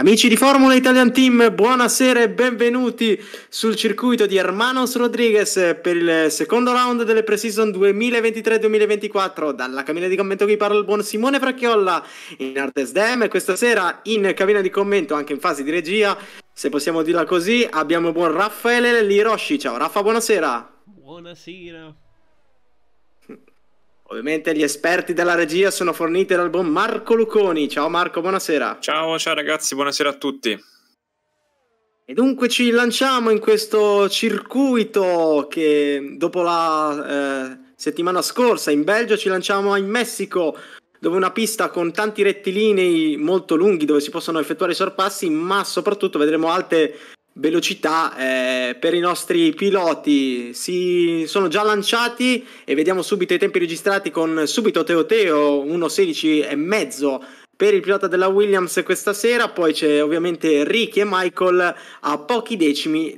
Amici di Formula Italian Team, buonasera e benvenuti sul circuito di Hermanos Rodriguez per il secondo round delle pre-season 2023-2024. Dalla cabina di commento vi parla il buon Simone Fracchiolla in Artes Dem, e questa sera in cabina di commento, anche in fase di regia, se possiamo dirla così, abbiamo il buon Raffaele Liroshi. Ciao Raffa, buonasera. Buonasera. Ovviamente gli esperti della regia sono forniti dal buon Marco Luconi. Ciao Marco, buonasera. Ciao ragazzi, buonasera a tutti. E dunque ci lanciamo in questo circuito che dopo la settimana scorsa in Belgio ci lanciamo in Messico, dove una pista con tanti rettilinei molto lunghi dove si possono effettuare i sorpassi, ma soprattutto vedremo alte velocità per i nostri piloti. Si sono già lanciati e vediamo subito i tempi registrati, con subito Teo 1.16 e mezzo per il pilota della Williams questa sera. Poi c'è ovviamente Ricky e Michael a pochi decimi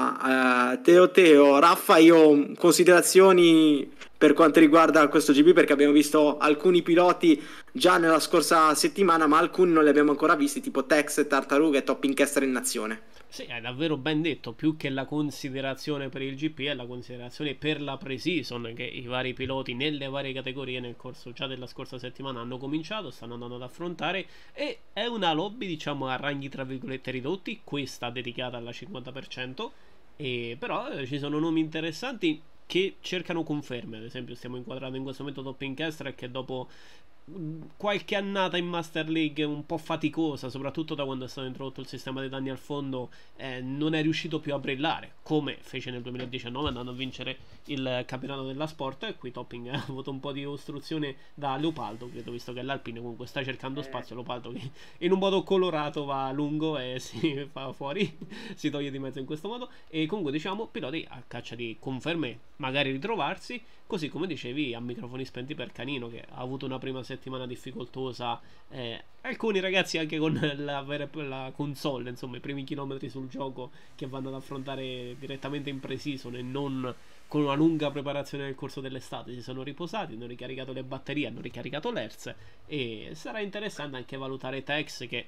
da Teo. Raffa, io considerazioni per quanto riguarda questo GP, perché abbiamo visto alcuni piloti già nella scorsa settimana, ma alcuni non li abbiamo ancora visti, tipo Tex, Tartaruga e Top Incaster in nazione. Sì, è davvero ben detto. Più che la considerazione per il GP è la considerazione per la pre-season, che i vari piloti nelle varie categorie nel corso già della scorsa settimana hanno cominciato, stanno andando ad affrontare, e è una lobby, diciamo, a ranghi tra virgolette ridotti, questa dedicata alla 50%, e però ci sono nomi interessanti che cercano conferme. Ad esempio stiamo inquadrando in questo momento Top Incaster, che dopo qualche annata in Master League un po' faticosa, soprattutto da quando è stato introdotto il sistema dei danni al fondo, non è riuscito più a brillare come fece nel 2019 andando a vincere il campionato della Sport. E qui Topping ha avuto un po' di ostruzione da Leopoldo, credo, visto che l'Alpine comunque sta cercando spazio. Leopoldo che in un modo colorato va lungo e si fa fuori si toglie di mezzo in questo modo. E comunque, diciamo, piloti a caccia di conferme, magari ritrovarsi, così come dicevi a microfoni spenti per Canino, che ha avuto una prima settimana difficoltosa, alcuni ragazzi anche con la console, insomma i primi chilometri sul gioco che vanno ad affrontare direttamente in pre-season e non con una lunga preparazione nel corso dell'estate, si sono riposati, hanno ricaricato le batterie, hanno ricaricato l'Hertz, e sarà interessante anche valutare Tex, che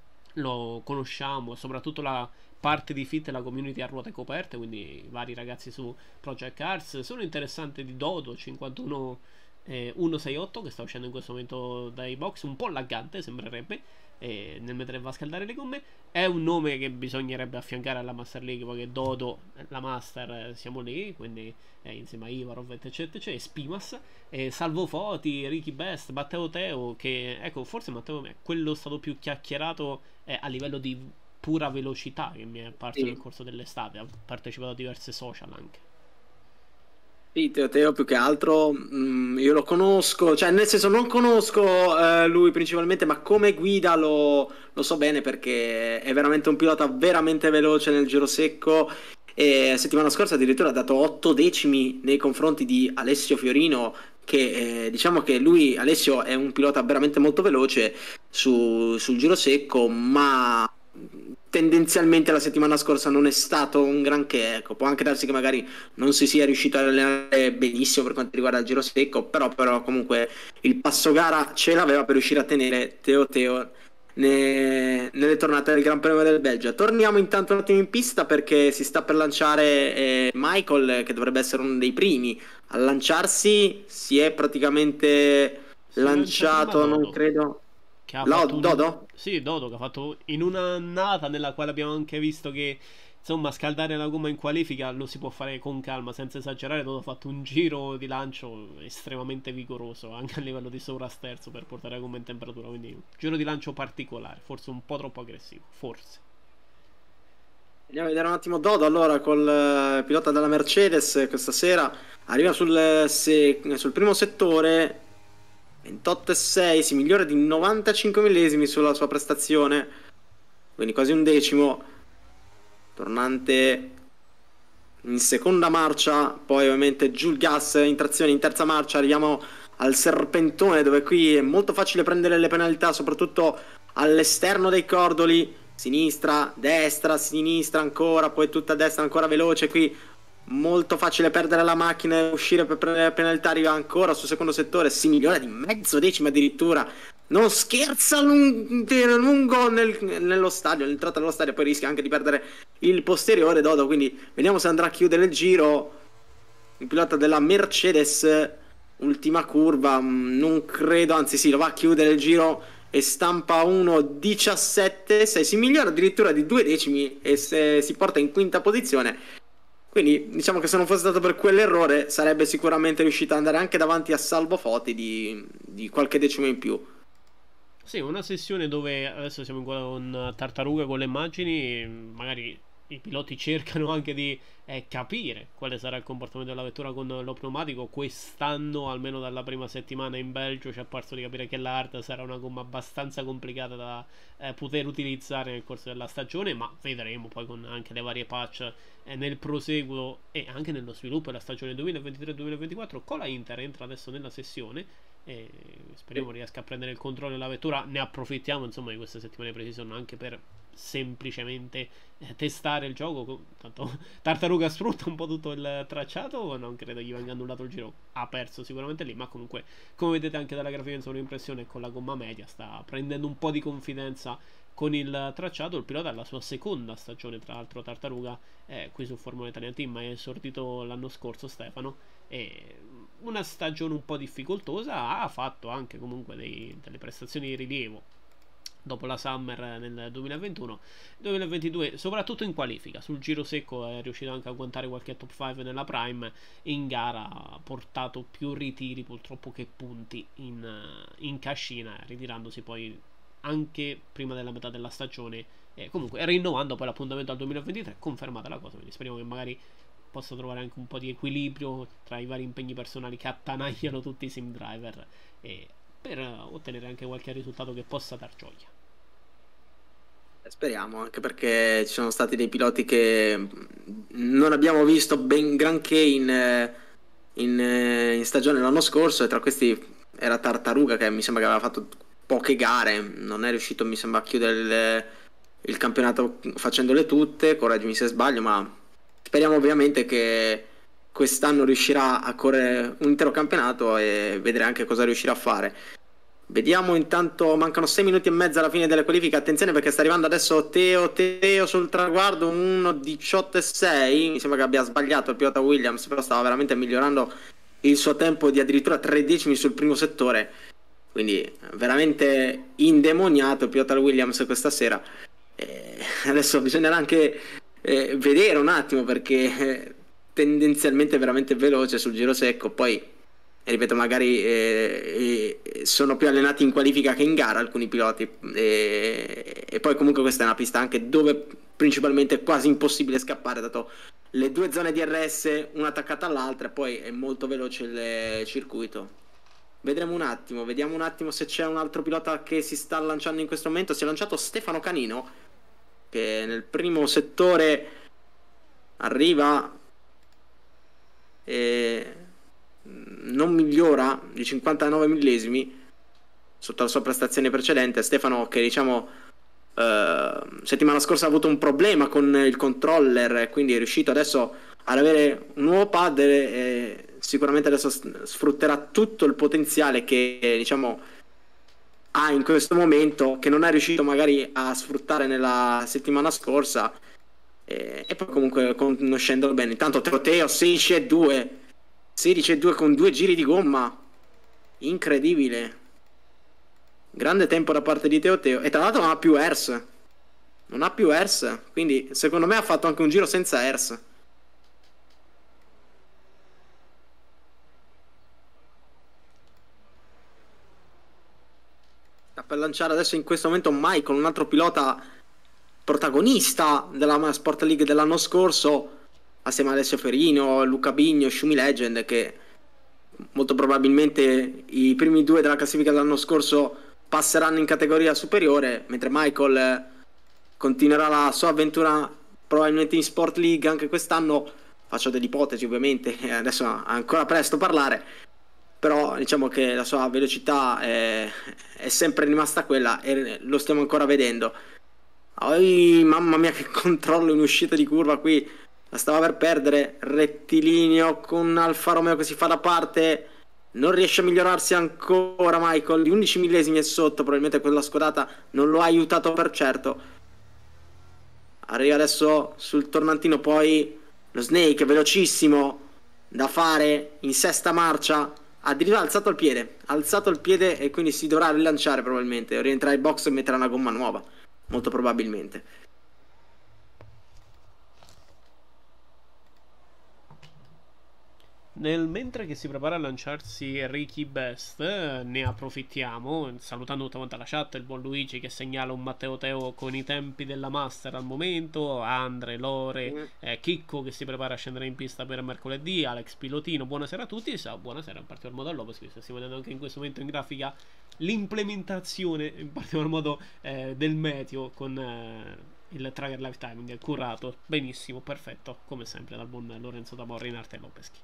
lo conosciamo, soprattutto la parte di fit e la community a ruote coperte, quindi i vari ragazzi su Project Cars. Sono interessanti di Dodo 51 168, che sta uscendo in questo momento dai box, un po' laggante sembrerebbe, nel mentre va a scaldare le gomme. È un nome che bisognerebbe affiancare alla Master League, perché Dodo, la Master, siamo lì, quindi insieme a Ivarov eccetera, e Spimas, Salvo Foti, Ricky Best, Matteo Teo, che ecco, forse Matteo è quello stato più chiacchierato a livello di pura velocità che mi è apparso nel corso dell'estate. Ha partecipato a diverse social anche. Sì, Teo più che altro io lo conosco, cioè nel senso non conosco lui principalmente, ma come guida lo so bene, perché è veramente un pilota veramente veloce nel giro secco, e settimana scorsa addirittura ha dato 8 decimi nei confronti di Alessio Fiorino, che diciamo che lui, Alessio, è un pilota veramente molto veloce sul giro secco, ma tendenzialmente la settimana scorsa non è stato un granché, ecco. Può anche darsi che magari non si sia riuscito a allenare benissimo per quanto riguarda il giro secco, però comunque il passo gara ce l'aveva per riuscire a tenere Teo nelle tornate del Gran Premio del Belgio. Torniamo intanto un attimo in pista, perché si sta per lanciare Michael, che dovrebbe essere uno dei primi a lanciarsi. Si è praticamente lanciato, non credo. Che ha fatto Dodo? Sì, Dodo, che ha fatto in un'annata nella quale abbiamo anche visto che, insomma, scaldare la gomma in qualifica lo si può fare con calma, senza esagerare. Dodo ha fatto un giro di lancio estremamente vigoroso, anche a livello di sovrasterzo, per portare la gomma in temperatura, quindi un giro di lancio particolare, forse un po' troppo aggressivo, forse. Andiamo a vedere un attimo Dodo, allora, col pilota della Mercedes questa sera. Arriva sul primo settore, 28,6, si migliora di 95 millesimi sulla sua prestazione, quindi quasi un decimo. Tornante in seconda marcia, poi ovviamente giù il gas in trazione in terza marcia. Arriviamo al serpentone, dove qui è molto facile prendere le penalità, soprattutto all'esterno dei cordoli. Sinistra, destra, sinistra ancora, poi tutta a destra ancora veloce. Qui molto facile perdere la macchina e uscire per prendere penalitari ancora sul secondo settore. Si migliora di mezzo decimo addirittura, non scherza lungo nello stadio, nell'entrata dello stadio, poi rischia anche di perdere il posteriore Dodo, quindi vediamo se andrà a chiudere il giro il pilota della Mercedes. Ultima curva, non credo, anzi sì, lo va a chiudere il giro e stampa 1.17.6, si migliora addirittura di 2 decimi e si porta in quinta posizione. Quindi diciamo che se non fosse stato per quell'errore sarebbe sicuramente riuscito ad andare anche davanti a Salvo Foti di qualche decimo in più. Sì, una sessione dove adesso siamo con Tartaruga con le immagini, magari i piloti cercano anche di capire quale sarà il comportamento della vettura con lo pneumatico. Quest'anno, almeno dalla prima settimana in Belgio, ci è parso di capire che la hard sarà una gomma abbastanza complicata da poter utilizzare nel corso della stagione, ma vedremo poi con anche le varie patch nel proseguo e anche nello sviluppo della stagione 2023-2024. Con la Inter entra adesso nella sessione e speriamo riesca a prendere il controllo della vettura. Ne approfittiamo insomma di queste settimane pre-season anche per semplicemente testare il gioco. Tanto Tartaruga sfrutta un po' tutto il tracciato, non credo gli venga annullato il giro, ha perso sicuramente lì, ma comunque come vedete anche dalla grafica insomma l'impressione con la gomma media sta prendendo un po' di confidenza con il tracciato. Il pilota è la sua seconda stagione, tra l'altro Tartaruga qui su Formula Italia Team, è esordito l'anno scorso Stefano, e una stagione un po' difficoltosa, ha fatto anche comunque delle prestazioni di rilievo dopo la Summer nel 2021-2022, soprattutto in qualifica. Sul giro secco è riuscito anche a agguantare qualche top 5 nella Prime. In gara ha portato più ritiri purtroppo che punti in cascina, ritirandosi poi anche prima della metà della stagione, comunque rinnovando poi l'appuntamento al 2023, confermata la cosa, quindi speriamo che magari possa trovare anche un po' di equilibrio tra i vari impegni personali che attanagliano tutti i sim driver, per ottenere anche qualche risultato che possa dar gioia. Speriamo, anche perché ci sono stati dei piloti che non abbiamo visto ben granché in stagione l'anno scorso, e tra questi era Tartaruga, che mi sembra che aveva fatto poche gare, non è riuscito mi sembra a chiudere il campionato facendole tutte, correggimi se sbaglio, ma speriamo ovviamente che quest'anno riuscirà a correre un intero campionato e vedere anche cosa riuscirà a fare. Vediamo, intanto mancano 6 minuti e mezzo alla fine delle qualifiche. Attenzione perché sta arrivando adesso Teo sul traguardo, 1.18.6. Mi sembra che abbia sbagliato il pilota Williams, però stava veramente migliorando il suo tempo di addirittura 3 decimi sul primo settore, quindi veramente indemoniato il pilota Williams questa sera. Adesso bisognerà anche vedere un attimo, perché tendenzialmente è veramente veloce sul giro secco. Poi ripeto, magari sono più allenati in qualifica che in gara alcuni piloti, e poi comunque questa è una pista anche dove principalmente è quasi impossibile scappare, dato le due zone di DRS una attaccata all'altra, e poi è molto veloce il circuito. Vediamo un attimo se c'è un altro pilota che si sta lanciando in questo momento. Si è lanciato Stefano Canino, che nel primo settore arriva e non migliora di 59 millesimi sotto la sua prestazione precedente. Stefano, che diciamo settimana scorsa ha avuto un problema con il controller, quindi è riuscito adesso ad avere un nuovo pad, e sicuramente adesso sfrutterà tutto il potenziale che diciamo ha in questo momento, che non è riuscito magari a sfruttare nella settimana scorsa, e poi comunque conoscendolo bene. Intanto Teo 16.2 con 2 giri di gomma, incredibile, grande tempo da parte di Teo, e tra l'altro non ha più ERS, quindi secondo me ha fatto anche un giro senza ERS. Sta per lanciare adesso in questo momento Michael, un altro pilota protagonista della Sport League dell'anno scorso, assieme a Alessio Ferino, Luca Bigno, Schumi Legend, che molto probabilmente i primi due della classifica dell'anno scorso passeranno in categoria superiore, mentre Michael continuerà la sua avventura probabilmente in Sport League anche quest'anno. Faccio delle ipotesi ovviamente, adesso è ancora presto parlare, però diciamo che la sua velocità è sempre rimasta quella, e lo stiamo ancora vedendo. Mamma mia, che controllo in uscita di curva qui la stava per perdere. Rettilineo con Alfa Romeo che si fa da parte, non riesce a migliorarsi ancora Michael, di 11 millesimi è sotto, probabilmente quella scodata non lo ha aiutato per certo. Arriva adesso sul tornantino poi lo Snake, velocissimo da fare in sesta marcia, addirittura ha alzato il piede e quindi si dovrà rilanciare probabilmente, rientrare in box e mettere una gomma nuova, molto probabilmente. Mentre che si prepara a lanciarsi Ricky Best, ne approfittiamo, salutando tutta quanta la chat, il buon Luigi che segnala un Matteo Teo con i tempi della Master al momento, Andre, Lore, Chicco che si prepara a scendere in pista per mercoledì, Alex Pilotino, buonasera a tutti, buonasera in particolar modo a Lopez, che stiamo vedendo anche in questo momento in grafica l'implementazione, in particolar modo del meteo con il Tracker Live Timing curato, benissimo, perfetto, come sempre dal buon Lorenzo Tamorri in arte Lopeschi.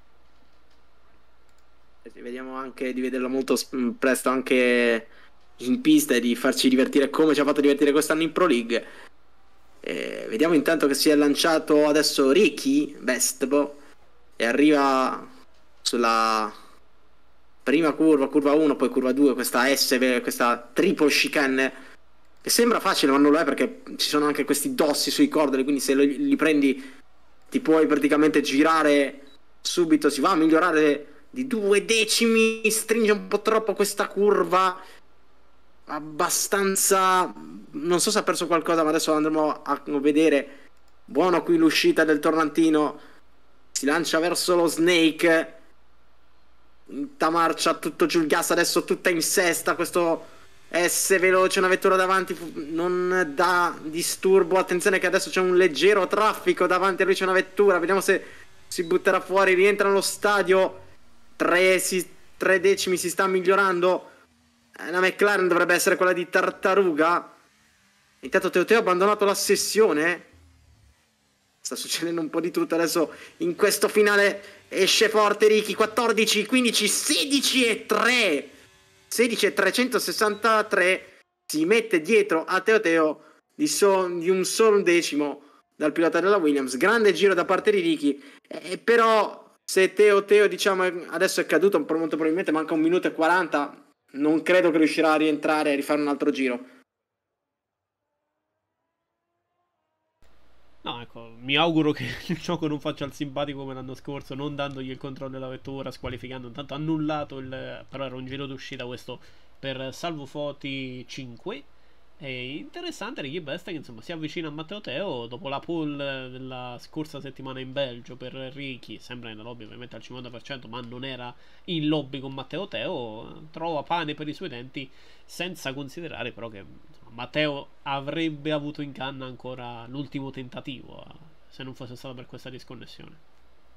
Vediamo anche di vederlo molto presto anche in pista e di farci divertire come ci ha fatto divertire quest'anno in Pro League. Vediamo intanto che si è lanciato adesso Ricky Bestbo e arriva sulla prima curva 1, poi curva 2, questa S, questa triple chicane che sembra facile ma non lo è, perché ci sono anche questi dossi sui cordoli, quindi se li prendi ti puoi praticamente girare subito, si va a migliorare di 2 decimi, stringe un po' troppo questa curva, abbastanza, non so se ha perso qualcosa ma adesso andremo a vedere. Buono qui l'uscita del tornantino, si lancia verso lo Snake, in marcia tutto giù il gas, adesso tutta in sesta, questo S veloce, una vettura davanti non dà disturbo, attenzione che adesso c'è un leggero traffico davanti a lui, c'è una vettura, vediamo se si butterà fuori, rientra nello stadio. 3 decimi si sta migliorando. La McLaren dovrebbe essere quella di Tartaruga. Intanto Teo ha abbandonato la sessione. Sta succedendo un po' di tutto adesso in questo finale. Esce forte Ricky, 14, 15, 16 e 3. 16 e 363. Si mette dietro a Teo di un solo decimo dal pilota della Williams. Grande giro da parte di Ricky, però se Teo diciamo adesso è caduto, molto probabilmente manca 1 minuto e 40, non credo che riuscirà a rientrare e rifare un altro giro. No, ecco, mi auguro che il gioco non faccia il simpatico come l'anno scorso, non dandogli il controllo della vettura, squalificando, intanto annullato però era un giro d'uscita questo per Salvo Foti 5. È interessante Ricky Best che insomma si avvicina a Matteo Teo dopo la pole della scorsa settimana in Belgio per Ricky, sempre nella lobby ovviamente al 50%, ma non era in lobby con Matteo Teo, trova pane per i suoi denti, senza considerare però che insomma, Matteo avrebbe avuto in canna ancora l'ultimo tentativo se non fosse stato per questa disconnessione.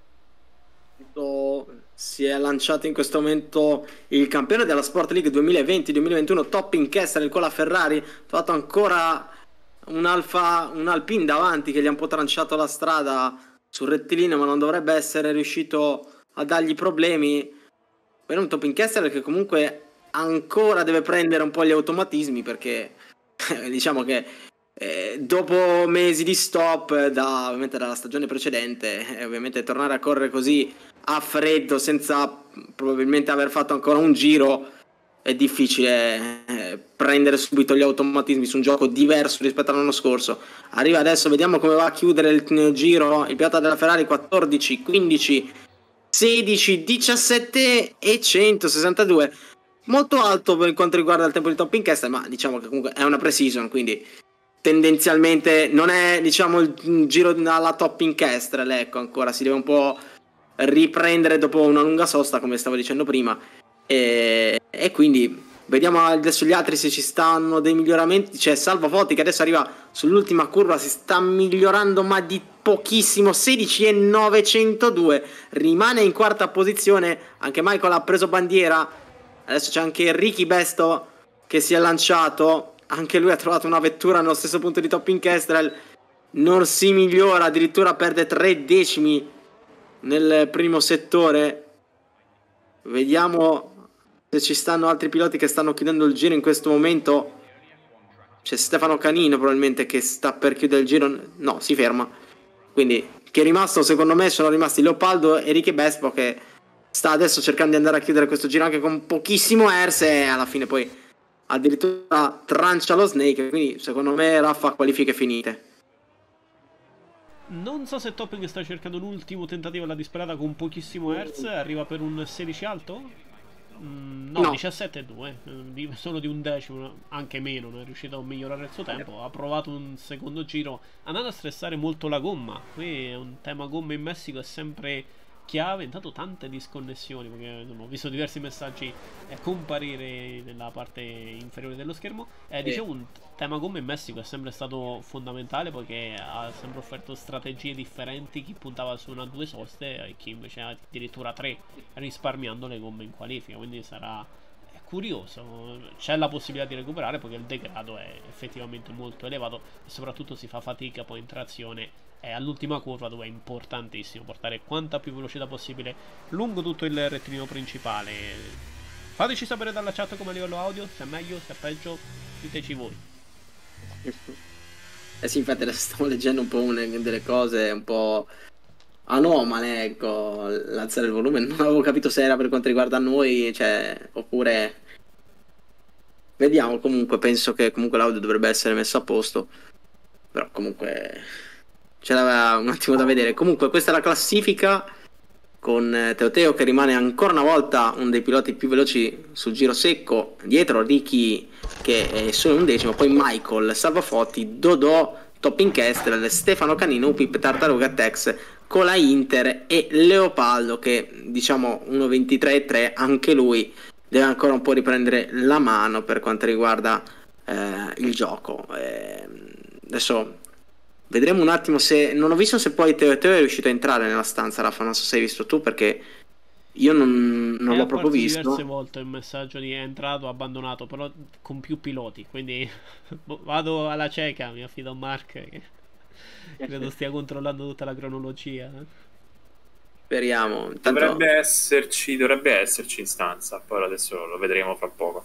Si è lanciato in questo momento il campione della Sport League 2020-2021 Top Inchester, il quale la Ferrari ha trovato ancora un Alpine davanti che gli ha un po' tranciato la strada sul rettilineo, ma non dovrebbe essere riuscito a dargli problemi. Poi è un Top Inchester che comunque ancora deve prendere un po' gli automatismi, perché diciamo che dopo mesi di stop ovviamente dalla stagione precedente, ovviamente tornare a correre così a freddo senza probabilmente aver fatto ancora un giro è difficile prendere subito gli automatismi su un gioco diverso rispetto all'anno scorso. Arriva adesso, vediamo come va a chiudere il giro il pilota della Ferrari, 14, 15, 16, 17 e 162, molto alto per quanto riguarda il tempo di Top Inchester, ma diciamo che comunque è una pre-season, quindi tendenzialmente non è diciamo il giro alla Top Inchester, ecco, ancora si deve un po' riprendere dopo una lunga sosta come stavo dicendo prima, e quindi vediamo adesso gli altri se ci stanno dei miglioramenti. C'è Salvo Foti che adesso arriva sull'ultima curva, si sta migliorando ma di pochissimo, 16 e 902, rimane in quarta posizione. Anche Michael ha preso bandiera, adesso c'è anche Ricky Besto che si è lanciato, anche lui ha trovato una vettura nello stesso punto di Top Inchester, non si migliora, addirittura perde 3 decimi nel primo settore. Vediamo se ci stanno altri piloti che stanno chiudendo il giro in questo momento. C'è Stefano Canino probabilmente che sta per chiudere il giro, no, si ferma, quindi che è rimasto, secondo me, sono rimasti Leopoldo e Ricky Bespo, che sta adesso cercando di andare a chiudere questo giro anche con pochissimo Ers, e alla fine poi addirittura trancia lo Snake. Quindi secondo me Raffa qualifiche finite. Non so se Topping sta cercando un ultimo tentativo alla disperata con pochissimo Hertz. Arriva per un 16 alto? No, 17,2. Solo di un decimo, anche meno. Non è riuscito a migliorare il suo tempo. Ha provato un secondo giro andando a stressare molto la gomma. Qui è un tema gomma in Messico, è sempre chiave. Intanto tante disconnessioni, perché ho visto diversi messaggi comparire nella parte inferiore dello schermo. Dicevo, un tema gomme in Messico è sempre stato fondamentale, poiché ha sempre offerto strategie differenti, chi puntava su una o due soste e chi invece addirittura 3, risparmiando le gomme in qualifica. Quindi sarà curioso, c'è la possibilità di recuperare, perché il degrado è effettivamente molto elevato e soprattutto si fa fatica poi in trazione all'ultima curva, dove è importantissimo portare quanta più velocità possibile lungo tutto il rettilineo principale. Fateci sapere dalla chat come a livello audio, se è meglio, se è peggio, diteci voi. Sì, infatti adesso stavo leggendo un po' delle cose un po' anomale, ecco, l'alzare il volume, non avevo capito se era per quanto riguarda noi, cioè, oppure vediamo. Comunque penso che comunque l'audio dovrebbe essere messo a posto, però comunque c'era un attimo da vedere. Comunque questa è la classifica, con Teoteo che rimane ancora una volta uno dei piloti più veloci sul giro secco, dietro Ricky che è solo 11°, poi Michael, Salvafotti, Dodò, Topping Kestrel, Stefano Canino, Upip, Tartaruga, Tex, Cola Inter e Leopoldo che, diciamo, 1.23,3, anche lui deve ancora un po' riprendere la mano per quanto riguarda il gioco. Adesso vedremo un attimo se... Non ho visto se poi Teo è riuscito a entrare nella stanza, Raffa, non so se hai visto tu, perché io non l'ho proprio visto. Diverse volte il messaggio di è entrato, abbandonato, però con più piloti, quindi vado alla cieca, mi affido a Mark che credo stia controllando tutta la cronologia. Speriamo. Dovrebbe esserci in stanza, poi adesso lo vedremo fra poco.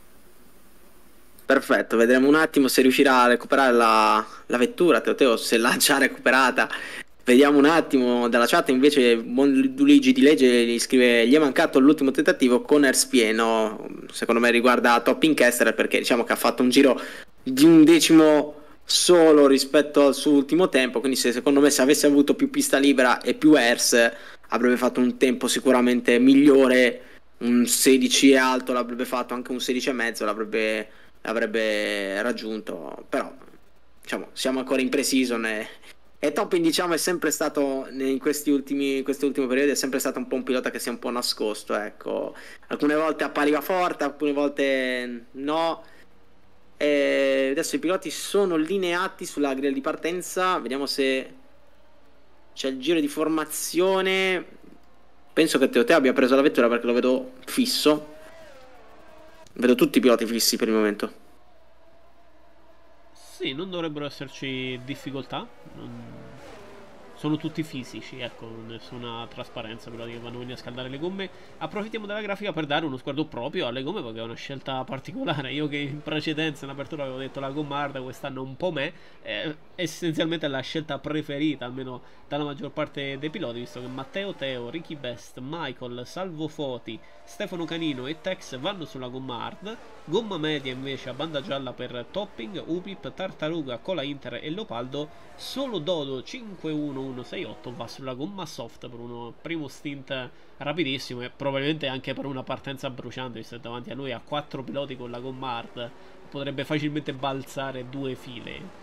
Perfetto, vedremo un attimo se riuscirà a recuperare la vettura, Teo, se l'ha già recuperata. Vediamo un attimo dalla chat. Invece Luigi di Legge gli scrive: gli è mancato l'ultimo tentativo con Ers pieno. Secondo me riguarda Topping Kester, perché diciamo che ha fatto un giro di 1/10 solo rispetto al suo ultimo tempo, quindi secondo me se avesse avuto più pista libera e più Ers avrebbe fatto un tempo sicuramente migliore. Un 16 alto l'avrebbe fatto, anche un 16,5 l'avrebbe raggiunto. Però diciamo siamo ancora in pre-season e Topping, diciamo, è sempre stato in questi ultimi periodi è sempre stato un po' un pilota che si è un po' nascosto, ecco. Alcune volte appariva forte, alcune volte no. E adesso i piloti sono lineati sulla griglia di partenza. Vediamo se c'è il giro di formazione. Penso che Teo abbia preso la vettura, perché lo vedo fisso. Vedo tutti i piloti fissi per il momento. Sì, non dovrebbero esserci difficoltà. Sono tutti fisici, ecco, nessuna trasparenza, però che vanno a scaldare le gomme. Approfittiamo della grafica per dare uno sguardo proprio alle gomme, perché è una scelta particolare. Io che in precedenza in apertura avevo detto la gomma hard, quest'anno un po' essenzialmente è la scelta preferita, almeno dalla maggior parte dei piloti, visto che Matteo Teo, Ricky Best, Michael, Salvo Foti, Stefano Canino e Tex vanno sulla gomma hard. Gomma media invece a banda gialla per Topping, Upip, Tartaruga, Cola Inter e Leopoldo. Solo Dodo 51168 va sulla gomma soft per uno primo stint rapidissimo, e probabilmente anche per una partenza bruciante, visto che davanti a lui ha 4 piloti con la gomma hard, potrebbe facilmente balzare 2 file.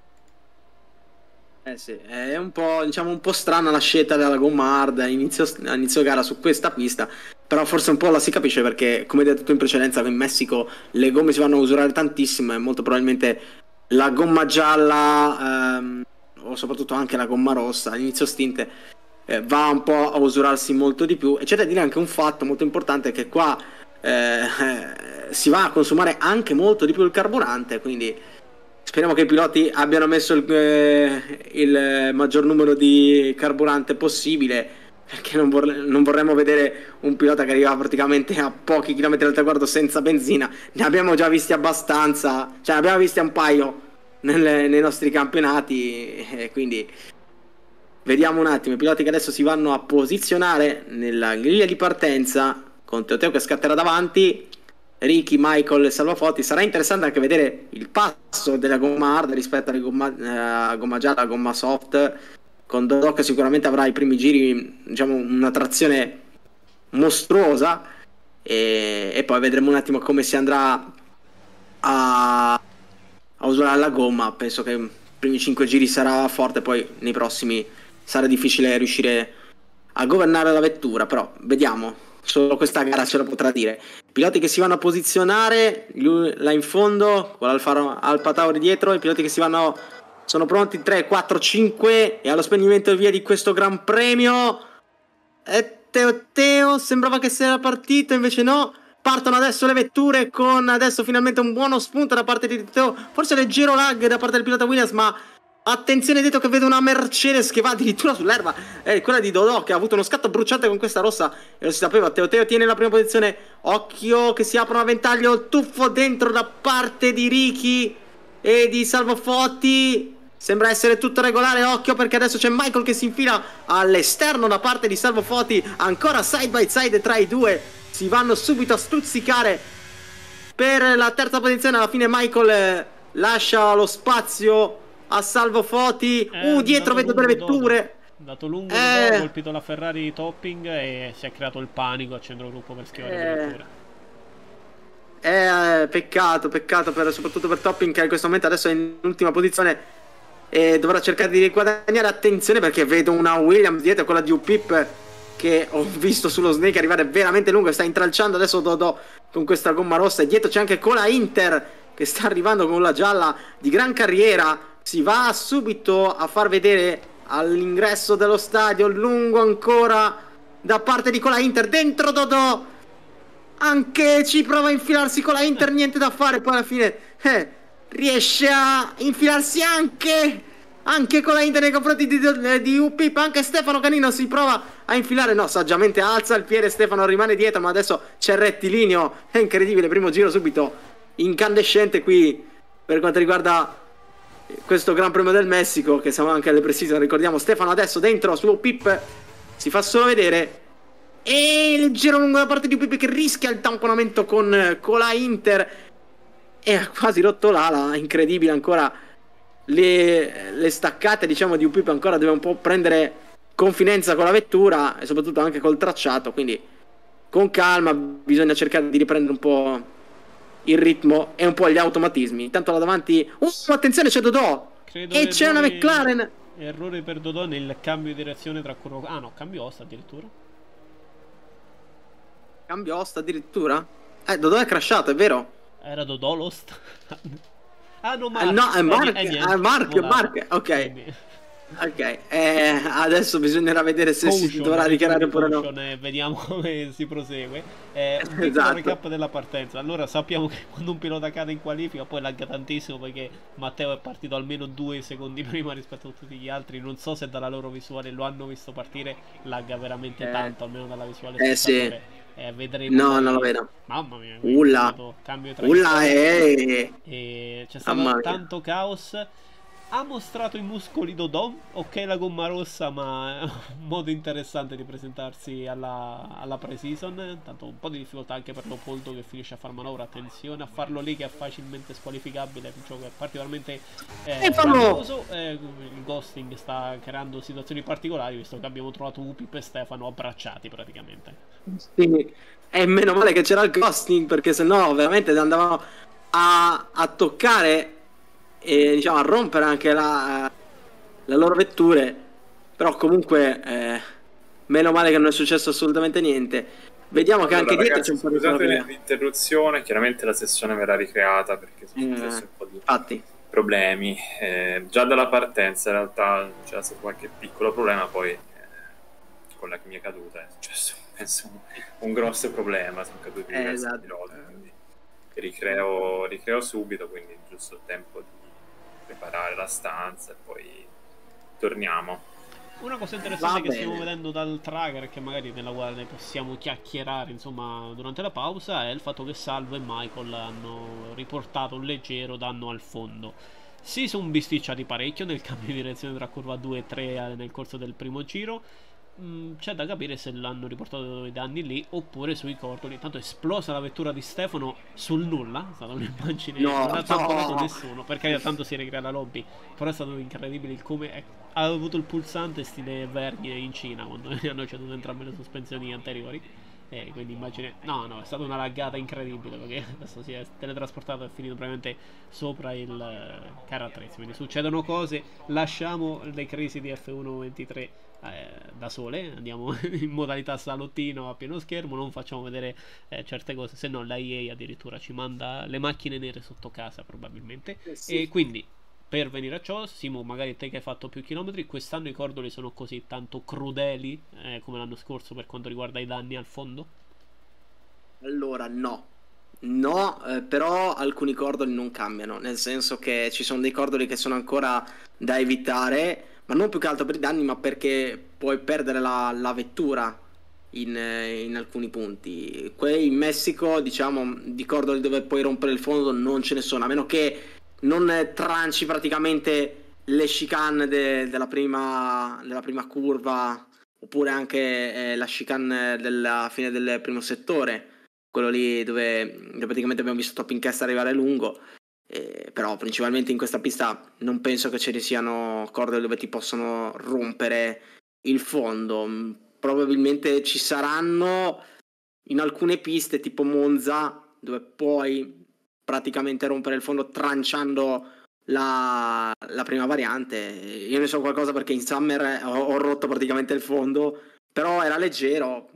Sì, è un po', diciamo, un po' strana la scelta della gomma hard a inizio gara su questa pista, però forse un po' la si capisce, perché come detto in precedenza in Messico le gomme si vanno a usurare tantissimo e molto probabilmente la gomma gialla o soprattutto anche la gomma rossa all'inizio stint va un po' a usurarsi molto di più. E c'è da dire anche un fatto molto importante, che qua si va a consumare anche molto di più il carburante, quindi speriamo che i piloti abbiano messo il maggior numero di carburante possibile, perché non vorremmo vedere un pilota che arriva praticamente a pochi chilometri dal traguardo senza benzina. Ne abbiamo già visti abbastanza, cioè ne abbiamo visti un paio nei nostri campionati, quindi Vediamo un attimo, i piloti che adesso si vanno a posizionare nella griglia di partenza, con Teo che scatterà davanti, Ricky, Michael e Salvafoti. Sarà interessante anche vedere il passo della gomma hard rispetto alle gomma gialla, gomma soft. Con Dodò che sicuramente avrà i primi giri, diciamo, una trazione mostruosa, e poi vedremo un attimo come si andrà a usare la gomma. Penso che i primi 5 giri sarà forte, poi nei prossimi sarà difficile riuscire a governare la vettura, però vediamo, solo questa gara ce la potrà dire. Piloti che si vanno a posizionare, lui là in fondo con Alfa Tauri dietro, i piloti che sono pronti, 3, 4, 5, e allo spegnimento via di questo Gran Premio. E Teo sembrava che si era partito, invece no. Partono adesso le vetture, con adesso finalmente un buono spunto da parte di Teo, forse leggero lag da parte del pilota Williams, ma attenzione dietro che vedo una Mercedes che va addirittura sull'erba, è quella di Dodò che ha avuto uno scatto bruciante con questa rossa e lo si sapeva. Teo tiene la prima posizione, occhio che si apre a ventaglio, il tuffo dentro da parte di Ricky e di Salvafoti, sembra essere tutto regolare, occhio perché adesso c'è Michael che si infila all'esterno da parte di Salvafoti, ancora side by side tra i due, si vanno subito a stuzzicare per la terza posizione. Alla fine Michael lascia lo spazio a Salvafoti, dietro vedo due vetture, dato lungo, ha colpito la Ferrari Topping e si è creato il panico a centro gruppo per schivare le vetture. Peccato soprattutto per Topping, che in questo momento adesso è in ultima posizione e dovrà cercare di riguadagnare. Attenzione perché vedo una Williams dietro, quella di UPIP che ho visto sullo Snake arrivare veramente lungo e sta intralciando adesso Dodò con questa gomma rossa, e dietro c'è anche Cola Inter che sta arrivando con la gialla di gran carriera. Si va subito a far vedere all'ingresso dello stadio, lungo ancora da parte di Cola Inter, dentro Dodò, anche ci prova a infilarsi Cola Inter, niente da fare, poi alla fine riesce a infilarsi anche Cola Inter nei confronti di UPIP. Anche Stefano Canino si prova a infilare, no, saggiamente alza il piede Stefano, rimane dietro, ma adesso c'è rettilineo, è incredibile, primo giro subito incandescente qui per quanto riguarda questo Gran Premio del Messico, che siamo anche alle precise, ricordiamo. Stefano adesso dentro su Pip, si fa solo vedere, e il giro lungo da parte di Pip che rischia il tamponamento con la Inter e ha quasi rotto l'ala. Incredibile, ancora le staccate, diciamo, di Pip, ancora deve un po' prendere confidenza con la vettura e soprattutto anche col tracciato, quindi con calma bisogna cercare di riprendere un po' il ritmo e un po' gli automatismi. Intanto là davanti, attenzione, c'è Dodò e c'è una McLaren. Errore per Dodò nel cambio di direzione tra cambio host addirittura. Cambio host addirittura? Dodò è crashato, è vero? Era Dodò l'host? No, è Mark, ok. Ok, adesso bisognerà vedere se si dovrà dichiarare oppure no. Vediamo come si prosegue. Un piccolo recap della partenza. Allora, sappiamo che quando un pilota cade in qualifica poi lagga tantissimo, perché Matteo è partito almeno 2 secondi prima rispetto a tutti gli altri. Non so se dalla loro visuale lo hanno visto partire, lagga veramente tanto, almeno dalla visuale. Sì. Vedremo. No, non lo vedo. Mamma mia, cambio tra c'è stato tanto caos. Ha mostrato i muscoli Dodò, ok la gomma rossa, ma è un modo interessante di presentarsi alla pre-season. Tanto un po' di difficoltà anche per Leopoldo che finisce a far manovra. Attenzione a farlo lì, che è facilmente squalificabile, un gioco è particolarmente famoso. Il ghosting sta creando situazioni particolari, visto che abbiamo trovato Upip e Stefano abbracciati praticamente. Sì, e meno male che c'era il ghosting, perché sennò veramente andavano a toccare e, diciamo, a rompere anche le loro vetture. Però comunque meno male che non è successo assolutamente niente. Vediamo che anche dietro c'è un po' di problemi. Scusate l'interruzione, chiaramente la sessione verrà ricreata perché sono successi un po' di problemi già dalla partenza. In realtà c'era stato qualche piccolo problema, poi con la mia caduta è successo, penso, un grosso problema. Sono caduti diversi piloti, quindi ricreo subito, quindi giusto il tempo di preparare la stanza e poi torniamo. Una cosa interessante che stiamo vedendo dal tracker, che magari nella quale possiamo chiacchierare insomma durante la pausa, è il fatto che Salvo e Michael hanno riportato un leggero danno al fondo. si sono bisticciati parecchio nel cambio di direzione tra curva 2 e 3 nel corso del primo giro. C'è da capire se l'hanno riportato i danni lì oppure sui cordoli. Tanto è esplosa la vettura di Stefano sul nulla, è stata un'immagine, non ha tamponato nessuno, perché tanto si ricrea la lobby. Però è stato incredibile il come ha avuto il pulsante stile Vergne in Cina quando gli hanno ceduto entrambe le sospensioni anteriori. Quindi immagine, no, è stata una laggata incredibile, perché adesso si è teletrasportato e è finito praticamente sopra il carattrezzo. Quindi succedono cose, lasciamo le crisi di F1 23 da sole, andiamo in modalità salottino a pieno schermo, non facciamo vedere certe cose, se no la EA addirittura ci manda le macchine nere sotto casa probabilmente. Sì. E quindi per venire a ciò, Simo, magari te che hai fatto più chilometri, quest'anno i cordoli sono così tanto crudeli come l'anno scorso per quanto riguarda i danni al fondo? Allora no, però alcuni cordoli non cambiano, nel senso che ci sono dei cordoli che sono ancora da evitare, ma non più che altro per i danni, ma perché puoi perdere la vettura in alcuni punti. Qui in Messico, diciamo, di cordoli dove puoi rompere il fondo non ce ne sono, a meno che non tranci praticamente le chicane della prima curva, oppure anche la chicane della fine del primo settore, quello lì dove praticamente abbiamo visto Top Incast arrivare lungo. Però principalmente in questa pista non penso che ce ne siano corde dove ti possono rompere il fondo. Probabilmente ci saranno in alcune piste tipo Monza, dove puoi praticamente rompere il fondo tranciando la prima variante. Io ne so qualcosa perché in Summer ho rotto praticamente il fondo, però era leggero,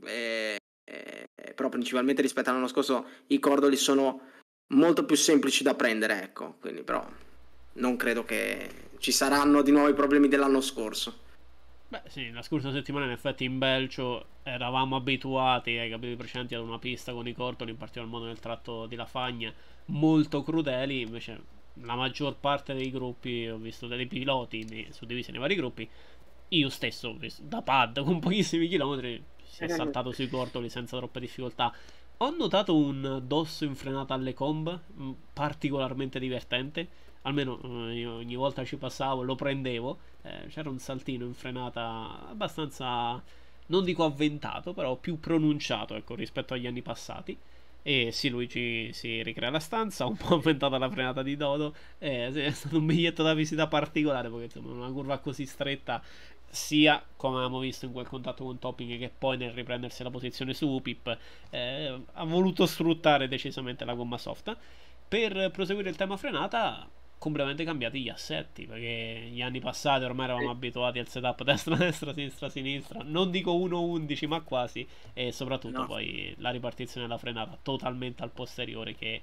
però principalmente rispetto all'anno scorso i cordoli sono molto più semplici da prendere, ecco, quindi però non credo che ci saranno di nuovo i problemi dell'anno scorso. Beh sì, la scorsa settimana in effetti in Belgio eravamo abituati ai capitoli precedenti ad una pista con i cordoli, in particolar modo nel tratto di Lafagna, molto crudeli. Invece la maggior parte dei gruppi, ho visto dei piloti suddivisi nei vari gruppi, io stesso ho visto da pad con pochissimi chilometri si è saltato sui cordoli senza troppe difficoltà. Ho notato un dosso in frenata alle comb particolarmente divertente, almeno io ogni volta ci passavo, lo prendevo, c'era un saltino in frenata abbastanza, non dico avventato, però più pronunciato, ecco, rispetto agli anni passati. E sì, Luigi si ricrea la stanza, un po' avventata la frenata di Dodo, è stato un biglietto da visita particolare, perché insomma una curva così stretta, sia come abbiamo visto in quel contatto con Topping che poi nel riprendersi la posizione su Upip, ha voluto sfruttare decisamente la gomma soft. Per proseguire il tema frenata, completamente cambiati gli assetti, perché gli anni passati ormai eravamo abituati al setup destra-destra, sinistra-sinistra, non dico 1-11 ma quasi, e soprattutto poi la ripartizione della frenata totalmente al posteriore, che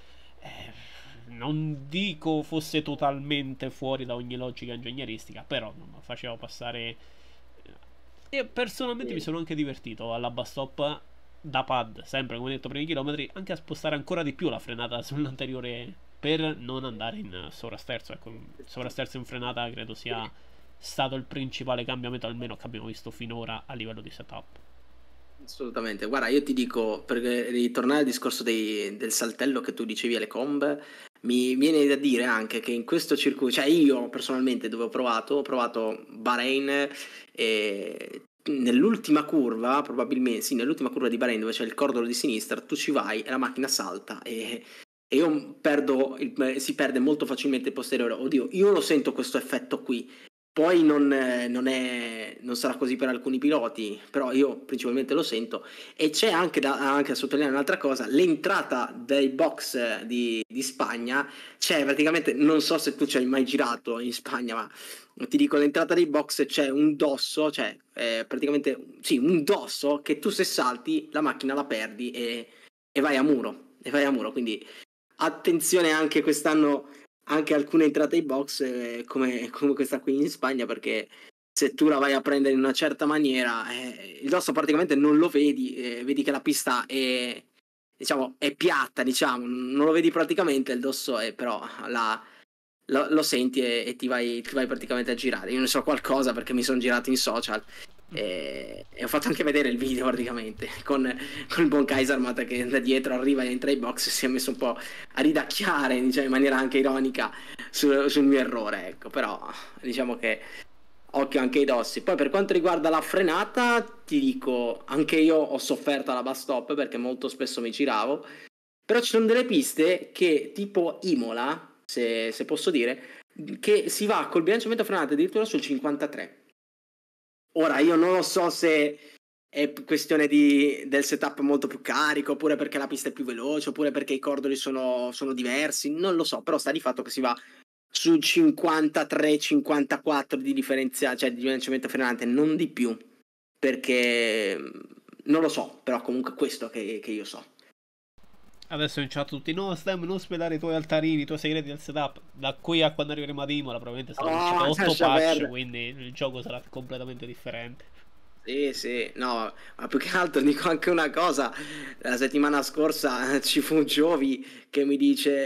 non dico fosse totalmente fuori da ogni logica ingegneristica, però faceva passare. E personalmente mi sono anche divertito alla bus stop da pad, sempre come detto primi chilometri, anche a spostare ancora di più la frenata sull'anteriore per non andare in sovrasterzo. Ecco, sovrasterzo in frenata credo sia stato il principale cambiamento, almeno che abbiamo visto finora a livello di setup. Assolutamente, guarda, io ti dico, per ritornare al discorso del saltello che tu dicevi alle comb, mi viene da dire anche che in questo circuito, cioè io personalmente dove ho provato Bahrain, e nell'ultima curva, probabilmente sì, nell'ultima curva di Bahrain dove c'è il cordolo di sinistra, tu ci vai e la macchina salta e io si perde molto facilmente il posteriore. Oddio, io lo sento questo effetto qui. Poi non sarà così per alcuni piloti, però io principalmente lo sento. E c'è anche a sottolineare un'altra cosa: l'entrata dei box di Spagna, c'è praticamente, non so se tu ci hai mai girato in Spagna, ma ti dico, l'entrata dei box c'è un dosso, cioè praticamente sì, un dosso che tu se salti la macchina la perdi e vai a muro, quindi attenzione anche quest'anno anche alcune entrate ai box come questa qui in Spagna, perché se tu la vai a prendere in una certa maniera il dosso praticamente non lo vedi, vedi che la pista è piatta, diciamo, non lo vedi praticamente il dosso, però lo senti e ti vai praticamente a girare. Io ne so qualcosa perché mi sono girato in social E ho fatto anche vedere il video praticamente con il buon Kaisermat che da dietro arriva, entra ai box e si è messo un po' a ridacchiare, diciamo, in maniera anche ironica sul mio errore, ecco. Però diciamo che occhio anche ai dossi. Poi per quanto riguarda la frenata, ti dico, anche io ho sofferto alla bus stop perché molto spesso mi giravo, però ci sono delle piste che tipo Imola, se posso dire, che si va col bilanciamento frenato addirittura sul 53. Ora io non lo so se è questione del setup molto più carico, oppure perché la pista è più veloce, oppure perché i cordoli sono diversi, non lo so, però sta di fatto che si va sul 53-54 di differenza, cioè di bilanciamento frenante, non di più, perché non lo so, però comunque questo che io so. Adesso in chat tutti, no Stem, non svelare i tuoi altarini, i tuoi segreti del setup. Da qui a quando arriveremo ad Imola probabilmente saranno 8 patch, quindi il gioco sarà completamente differente. Sì, no, ma più che altro dico anche una cosa. La settimana scorsa ci fu Giovi che mi disse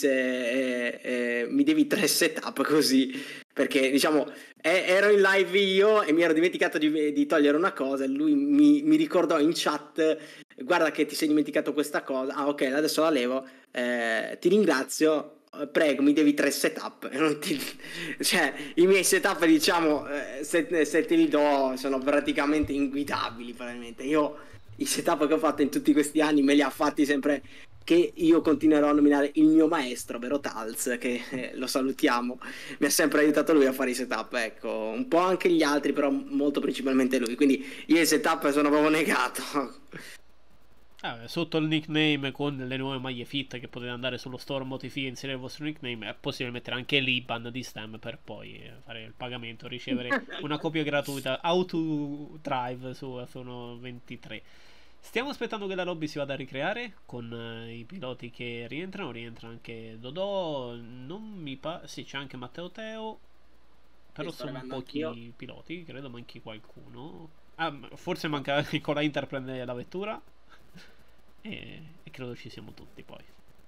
mi devi 3 setup così, perché diciamo ero in live io e mi ero dimenticato di togliere una cosa e lui mi ricordò in chat: guarda che ti sei dimenticato questa cosa. Ah, ok, adesso la levo, ti ringrazio, prego, mi devi 3 setup. Cioè i miei setup, diciamo, se te li do sono praticamente inguidabili. Probabilmente io i setup che ho fatto in tutti questi anni me li ha fatti sempre, che io continuerò a nominare il mio maestro, ovvero Tals, che lo salutiamo, mi ha sempre aiutato lui a fare i setup, ecco, un po' anche gli altri, però molto principalmente lui, quindi io i setup sono proprio negato. Sotto il nickname, con le nuove maglie fit che potete andare sullo store Motifi e inserire il vostro nickname, è possibile mettere anche l'IBAN di Stem per poi fare il pagamento, ricevere una copia gratuita Auto Drive su F123. Stiamo aspettando che la lobby si vada a ricreare con i piloti che rientra anche Dodò, non mi pare, sì, c'è anche Matteo Teo, però sono pochi piloti, credo manchi qualcuno. Forse manca Nicola Inter, prende la vettura. E credo ci siamo tutti poi.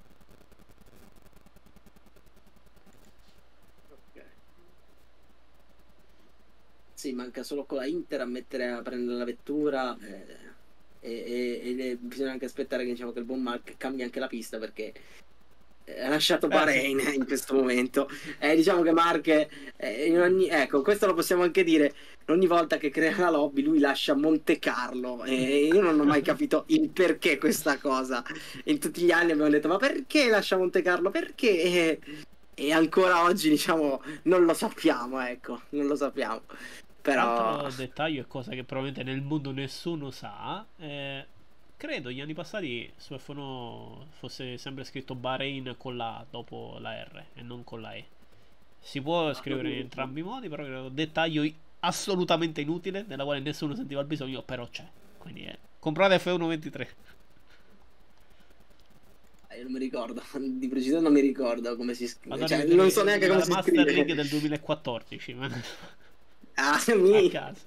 Okay. Sì, manca solo con la Inter a prendere la vettura e bisogna anche aspettare che, diciamo, che il buon Mark cambi anche la pista, perché ha lasciato Bahrain in questo momento. Diciamo che Mark ecco, questo lo possiamo anche dire, ogni volta che crea la lobby lui lascia Monte Carlo e io non ho mai capito il perché questa cosa. In tutti gli anni abbiamo detto: ma perché lascia Monte Carlo? Perché? E ancora oggi, diciamo, non lo sappiamo, ecco, non lo sappiamo. Però altro dettaglio e cosa che probabilmente nel mondo nessuno sa, credo gli anni passati su F1 fosse sempre scritto Bahrain con la A dopo la R e non con la E. Si può scrivere in entrambi i modi, però credo dettaglio assolutamente inutile, della quale nessuno sentiva il bisogno, però c'è. Quindi comprate F1 23. Io non mi ricordo, di preciso non mi ricordo come si scrive, cioè, non so neanche come si scrive. La Master League del 2014. A caso.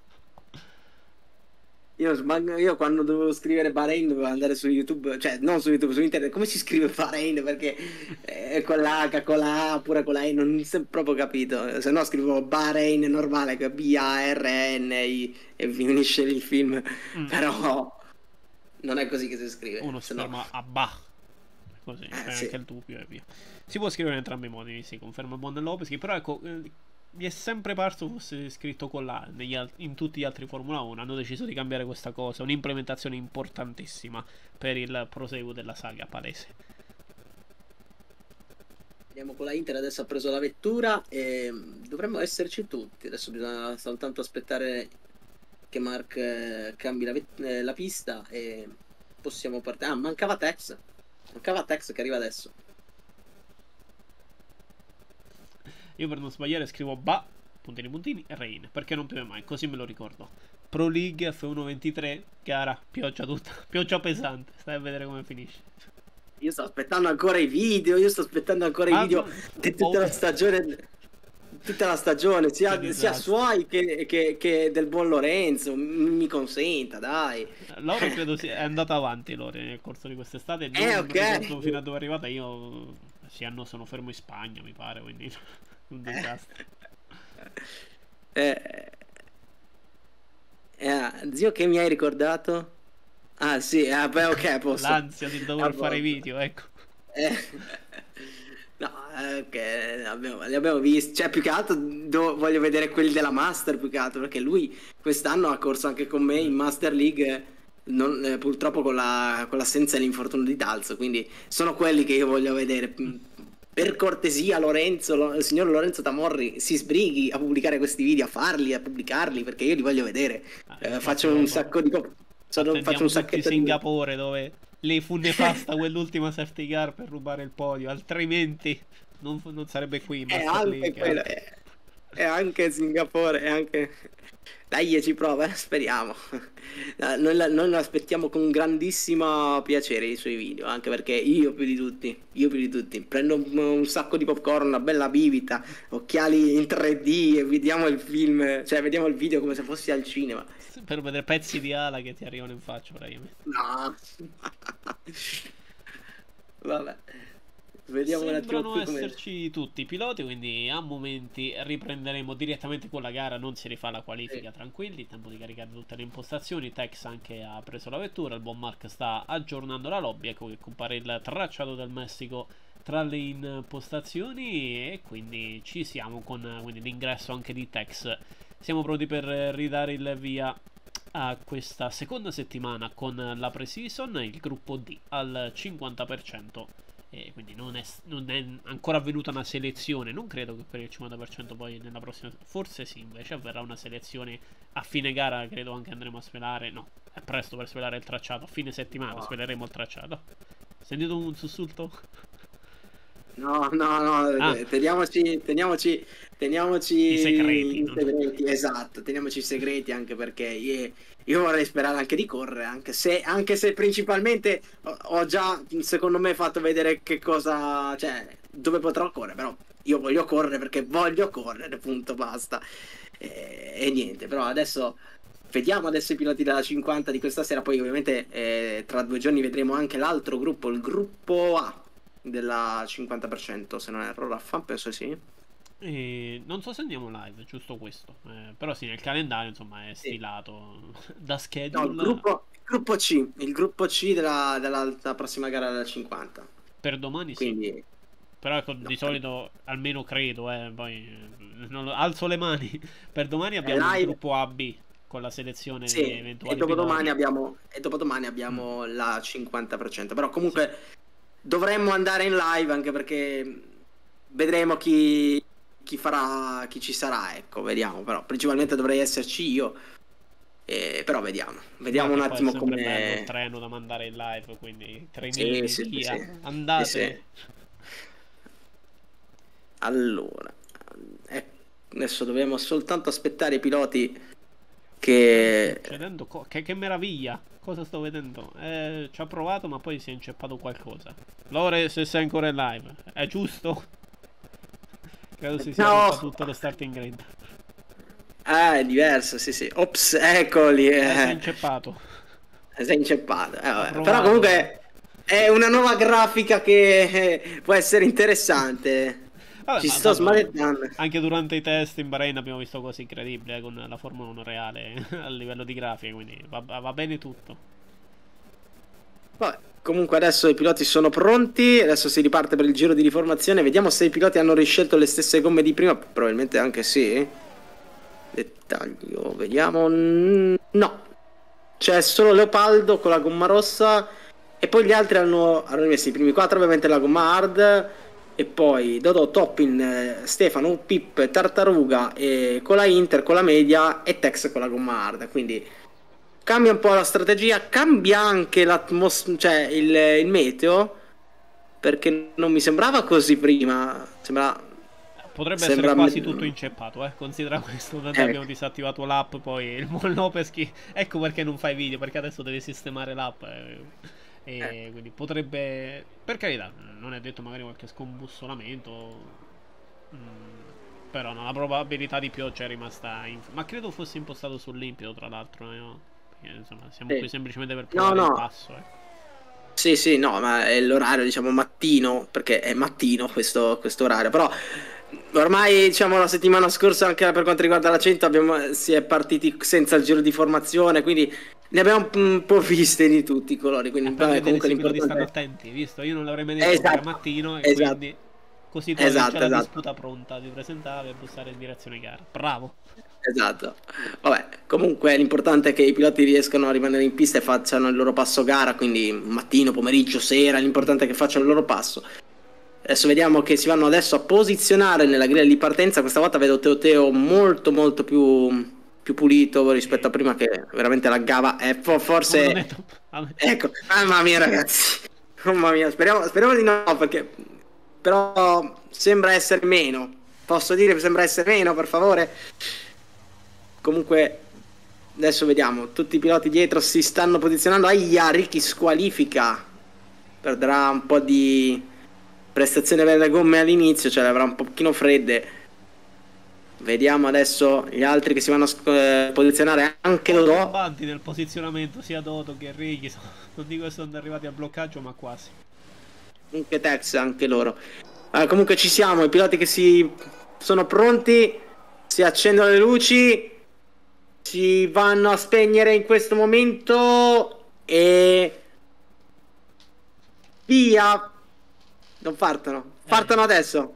Io quando dovevo scrivere Bahrain dovevo andare su YouTube, cioè non su YouTube, su internet, come si scrive Bahrain, perché con l'H, con la A, pure con la E, non si è proprio capito, se no scrivevo Bahrain normale, che B-A-R-N-I e finisce il film, però non è così che si scrive. Uno si ferma a Bah, così, sì. Anche il dubbio e via. Si può scrivere in entrambi i modi, si conferma Bon Lopez, però ecco, mi è sempre parso fosse scritto con la in tutti gli altri Formula 1. Hanno deciso di cambiare questa cosa, un'implementazione importantissima per il proseguo della saga palese. Andiamo con la Inter, adesso ha preso la vettura e dovremmo esserci tutti, adesso bisogna soltanto aspettare che Mark cambi la pista e possiamo partire. Mancava Tex che arriva adesso. Io per non sbagliare scrivo puntini Rain, perché non piove mai, così me lo ricordo. Pro League F1 23, gara, pioggia tutta, pioggia pesante, stai a vedere come finisce. Io sto aspettando ancora i video, di tutta la stagione, sia suoi che del buon Lorenzo, mi consenta, dai. Loro credo è andata avanti nel corso di quest'estate, non ricordo fino a dove è arrivata. Io sono fermo in Spagna, mi pare, quindi un disastro. Zio, che mi hai ricordato? Ah sì, beh, ok, posso. L'ansia di dover fare video, ecco. No, che li abbiamo visti, cioè più che altro voglio vedere quelli della Master, più che altro, perché lui quest'anno ha corso anche con me in Master League, purtroppo con l'assenza e l'infortunio di Talzo, quindi sono quelli che io voglio vedere. Per cortesia, Lorenzo, il signor Lorenzo Tamorri si sbrighi a pubblicare questi video, a farli, a pubblicarli, perché io li voglio vedere. Faccio un sacco di... faccio un sacchetto di Singapore dove lei fu nefasta quell'ultima safety car per rubare il podio, altrimenti non sarebbe qui. È anche Singapore, è anche... Dai, ci prova, speriamo. Noi lo aspettiamo con grandissimo piacere i suoi video, anche perché io più di tutti, prendo un sacco di popcorn, una bella bibita, occhiali in 3D e vediamo il film, cioè vediamo il video come se fossi al cinema. Per vedere pezzi di ala che ti arrivano in faccia, praticamente. No. Vabbè. Vediamo sembrano esserci tutti i piloti, quindi a momenti riprenderemo direttamente con la gara, non si rifà la qualifica, tranquilli, tempo di caricare tutte le impostazioni. Tex anche ha preso la vettura, il buon Mark sta aggiornando la lobby, ecco che compare il tracciato del Messico tra le impostazioni e quindi ci siamo con l'ingresso anche di Tex. Siamo pronti per ridare il via a questa seconda settimana con la pre-season, il gruppo D al 50%. E quindi non è ancora avvenuta una selezione, non credo che per il 50% poi nella prossima, forse sì, invece avverrà una selezione a fine gara, credo anche andremo a svelare, no, è presto per svelare il tracciato, a fine settimana sveleremo il tracciato. Sentito un sussulto? No, teniamoci i segreti, esatto, teniamoci i segreti, anche perché io vorrei sperare anche di correre, anche se principalmente ho già, secondo me, fatto vedere che cosa, cioè, dove potrò correre, però io voglio correre perché voglio correre, punto, basta. E niente, però adesso vediamo i piloti della 50 di questa sera, poi ovviamente tra 2 giorni vedremo anche l'altro gruppo, il gruppo A della 50%, se non erro, Raffa, penso sì. Non so se andiamo live, giusto questo, però sì, nel calendario insomma è stilato da schedule. No, il gruppo C della prossima gara della 50 per domani. Quindi, sì, però ecco, di solito almeno credo, poi alzo le mani. Per domani abbiamo il gruppo AB con la selezione di eventuali e dopodomani abbiamo la 50%, però comunque dovremmo andare in live, anche perché vedremo chi ci sarà, ecco, vediamo, però principalmente dovrei esserci io, però vediamo un attimo come il treno da mandare in live, quindi trenini andate. Allora, adesso dobbiamo soltanto aspettare i piloti che meraviglia, cosa sto vedendo? Ci ha provato ma poi si è inceppato qualcosa. Lore, se sei ancora in live, è giusto? Credo si sia fatto tutto lo starting grid. È diverso, sì. Ops, eccoli. Si è inceppato. Però comunque è una nuova grafica che può essere interessante. Vabbè, ci sto smanettando. Anche durante i test in Bahrain abbiamo visto cose incredibili con la Formula 1 reale a livello di grafica, quindi va bene tutto. Vabbè, comunque adesso i piloti sono pronti, adesso si riparte per il giro di riformazione, vediamo se i piloti hanno riscelto le stesse gomme di prima, probabilmente anche sì. Dettaglio, vediamo. No, c'è solo Leopoldo con la gomma rossa e poi gli altri hanno rimesso i primi 4 ovviamente la gomma hard, e poi Dodò, Toppin, Stefano, Pip, Tartaruga con la Inter, con la media, e Tex con la gomma hard, quindi cambia un po' la strategia, cambia anche l'atmosfera, cioè il meteo, perché non mi sembrava così prima, potrebbe essere quasi tutto inceppato, considera questo, noi abbiamo disattivato l'app, poi il buon Lopez, ecco perché non fai video, perché adesso devi sistemare l'app, e quindi potrebbe, per carità, non è detto, magari qualche scombussolamento, però no, la probabilità di pioggia è rimasta ma credo fosse impostato sul limpido, tra l'altro, perché, insomma, siamo qui semplicemente per provare il passo, Sì, no, ma è l'orario, diciamo, mattino, perché è mattino questo orario, però ormai diciamo la settimana scorsa anche per quanto riguarda la 100 si è partiti senza il giro di formazione, quindi ne abbiamo un po' viste di tutti i colori, quindi comunque l'importante stanno attenti, visto? Io non l'avrei mai detto al mattino e quindi così tu c'è la disputa pronta, ti presentavi e bussare in direzione gara. Bravo. Esatto. Vabbè, comunque l'importante è che i piloti riescano a rimanere in pista e facciano il loro passo gara, quindi mattino, pomeriggio, sera, l'importante è che facciano il loro passo. Adesso vediamo che si vanno adesso a posizionare nella griglia di partenza. Questa volta vedo Teo molto molto più pulito rispetto a prima, che veramente laggava. Forse ecco, mamma mia ragazzi, mamma mia, speriamo di no, perché però sembra essere meno. Posso dire che sembra essere meno, per favore? Comunque adesso vediamo, tutti i piloti dietro si stanno posizionando. Aia, Ricky squalifica, perderà un po' di prestazione per le gomme all'inizio, cioè le avrà un pochino fredde. Vediamo adesso gli altri che si vanno a posizionare, anche loro avanti nel posizionamento, sia Doto che Ricky. Non dico che sono arrivati al bloccaggio, ma quasi. Anche Tex, anche loro. Comunque ci siamo, i piloti che si sono pronti, si accendono le luci, si vanno a spegnere in questo momento e via. Non partono, partono adesso.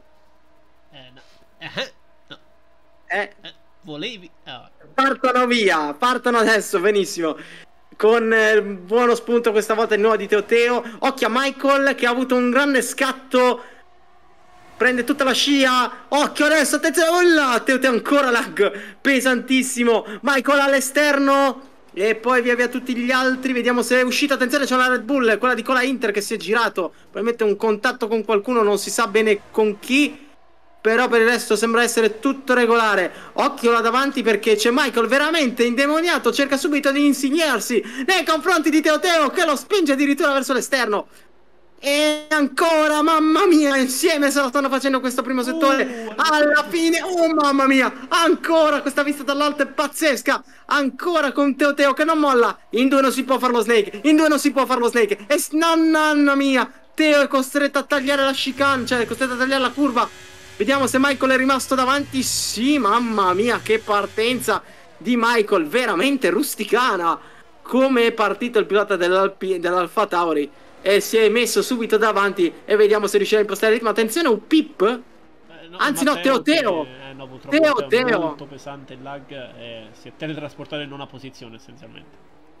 No. Volevi? Partono via, partono adesso, benissimo. Con buono spunto questa volta il nuovo di Teo. Occhio a Michael che ha avuto un grande scatto, prende tutta la scia. Occhio adesso, attenzione, oh là, Teo ancora lag pesantissimo. Michael all'esterno e poi via via tutti gli altri. Vediamo se è uscito. Attenzione, c'è una Red Bull, quella di Cola Inter, che si è girato, probabilmente un contatto con qualcuno, non si sa bene con chi, però per il resto sembra essere tutto regolare. Occhio là davanti, perché c'è Michael veramente indemoniato, cerca subito di insignarsi nei confronti di Teo che lo spinge addirittura verso l'esterno. E ancora, mamma mia, insieme se lo stanno facendo questo primo settore. Alla fine, oh mamma mia, ancora questa vista dall'alto è pazzesca. Ancora con Teo che non molla. In due non si può fare lo snake, e mamma mia, Teo è costretto a tagliare la chicane, cioè è costretto a tagliare la curva. Vediamo se Michael è rimasto davanti. Sì, mamma mia, che partenza di Michael, veramente rusticana. Come è partito il pilota dell'Alfa Tauri e si è messo subito davanti. E vediamo se riuscirà a impostare il ritmo. Attenzione, un pip. Anzi no, Teo no, purtroppo è molto pesante il lag e si è teletrasportato in nona posizione essenzialmente.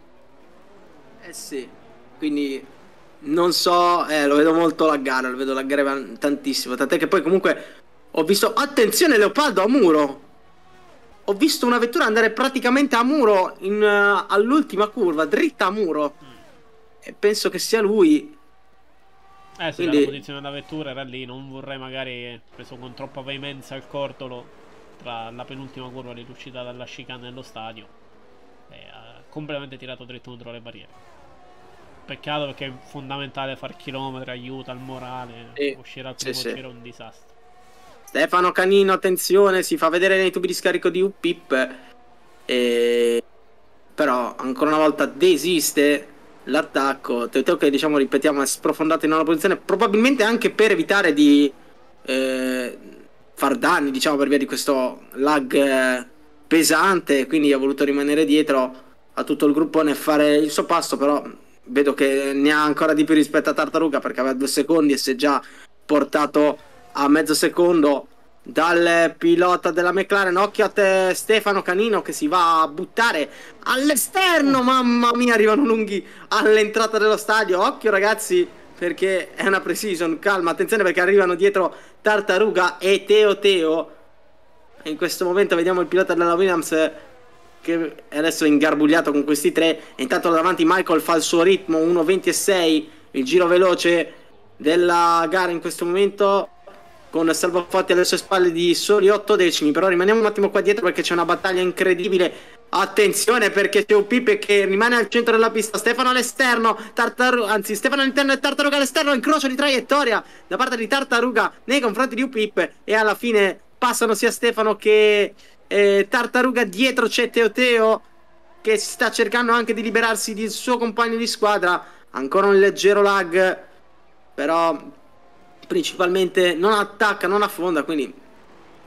Sì, quindi non so, lo vedo molto laggare, lo vedo laggare tantissimo. Tant'è che poi comunque ho visto, attenzione Leopoldo, a muro. Ho visto una vettura andare praticamente a muro all'ultima curva, dritta a muro. E penso che sia lui. Sì, quindi la posizione della vettura era lì. Non vorrei magari preso con troppa veemenza il cortolo tra la penultima curva e l'uscita dalla chicane nello stadio. Ha completamente tirato dritto contro le barriere. Peccato, perché è fondamentale far chilometri, aiuta il morale. Uscire al primo giro è un disastro. Stefano Canino, attenzione, si fa vedere nei tubi di scarico di UPIP. Però ancora una volta desiste l'attacco. Teo che, diciamo, ripetiamo, è sprofondato in una posizione, probabilmente anche per evitare di far danni, diciamo, per via di questo lag pesante. Quindi ha voluto rimanere dietro a tutto il gruppone e fare il suo passo. Però vedo che ne ha ancora di più rispetto a Tartaruga, perché aveva 2 secondi e si è già portato a mezzo secondo dal pilota della McLaren. Occhio a te, Stefano Canino, che si va a buttare all'esterno. Mamma mia, arrivano lunghi all'entrata dello stadio. Occhio ragazzi, perché è una pre-season. Calma, attenzione, perché arrivano dietro Tartaruga e Teo. In questo momento vediamo il pilota della Williams che è adesso ingarbugliato con questi 3. E intanto davanti Michael fa il suo ritmo, 1.26, il giro veloce della gara in questo momento, con Salvafatti alle sue spalle di soli 8 decimi. Però rimaniamo un attimo qua dietro, perché c'è una battaglia incredibile. Attenzione, perché c'è un Pipe che rimane al centro della pista, Stefano all'esterno, Stefano all'interno e Tartaruga all'esterno. Incrocio di traiettoria da parte di Tartaruga nei confronti di Upip, e alla fine passano sia Stefano che Tartaruga. Dietro c'è Teo che sta cercando anche di liberarsi del suo compagno di squadra. Ancora un leggero lag, però principalmente non attacca, non affonda, quindi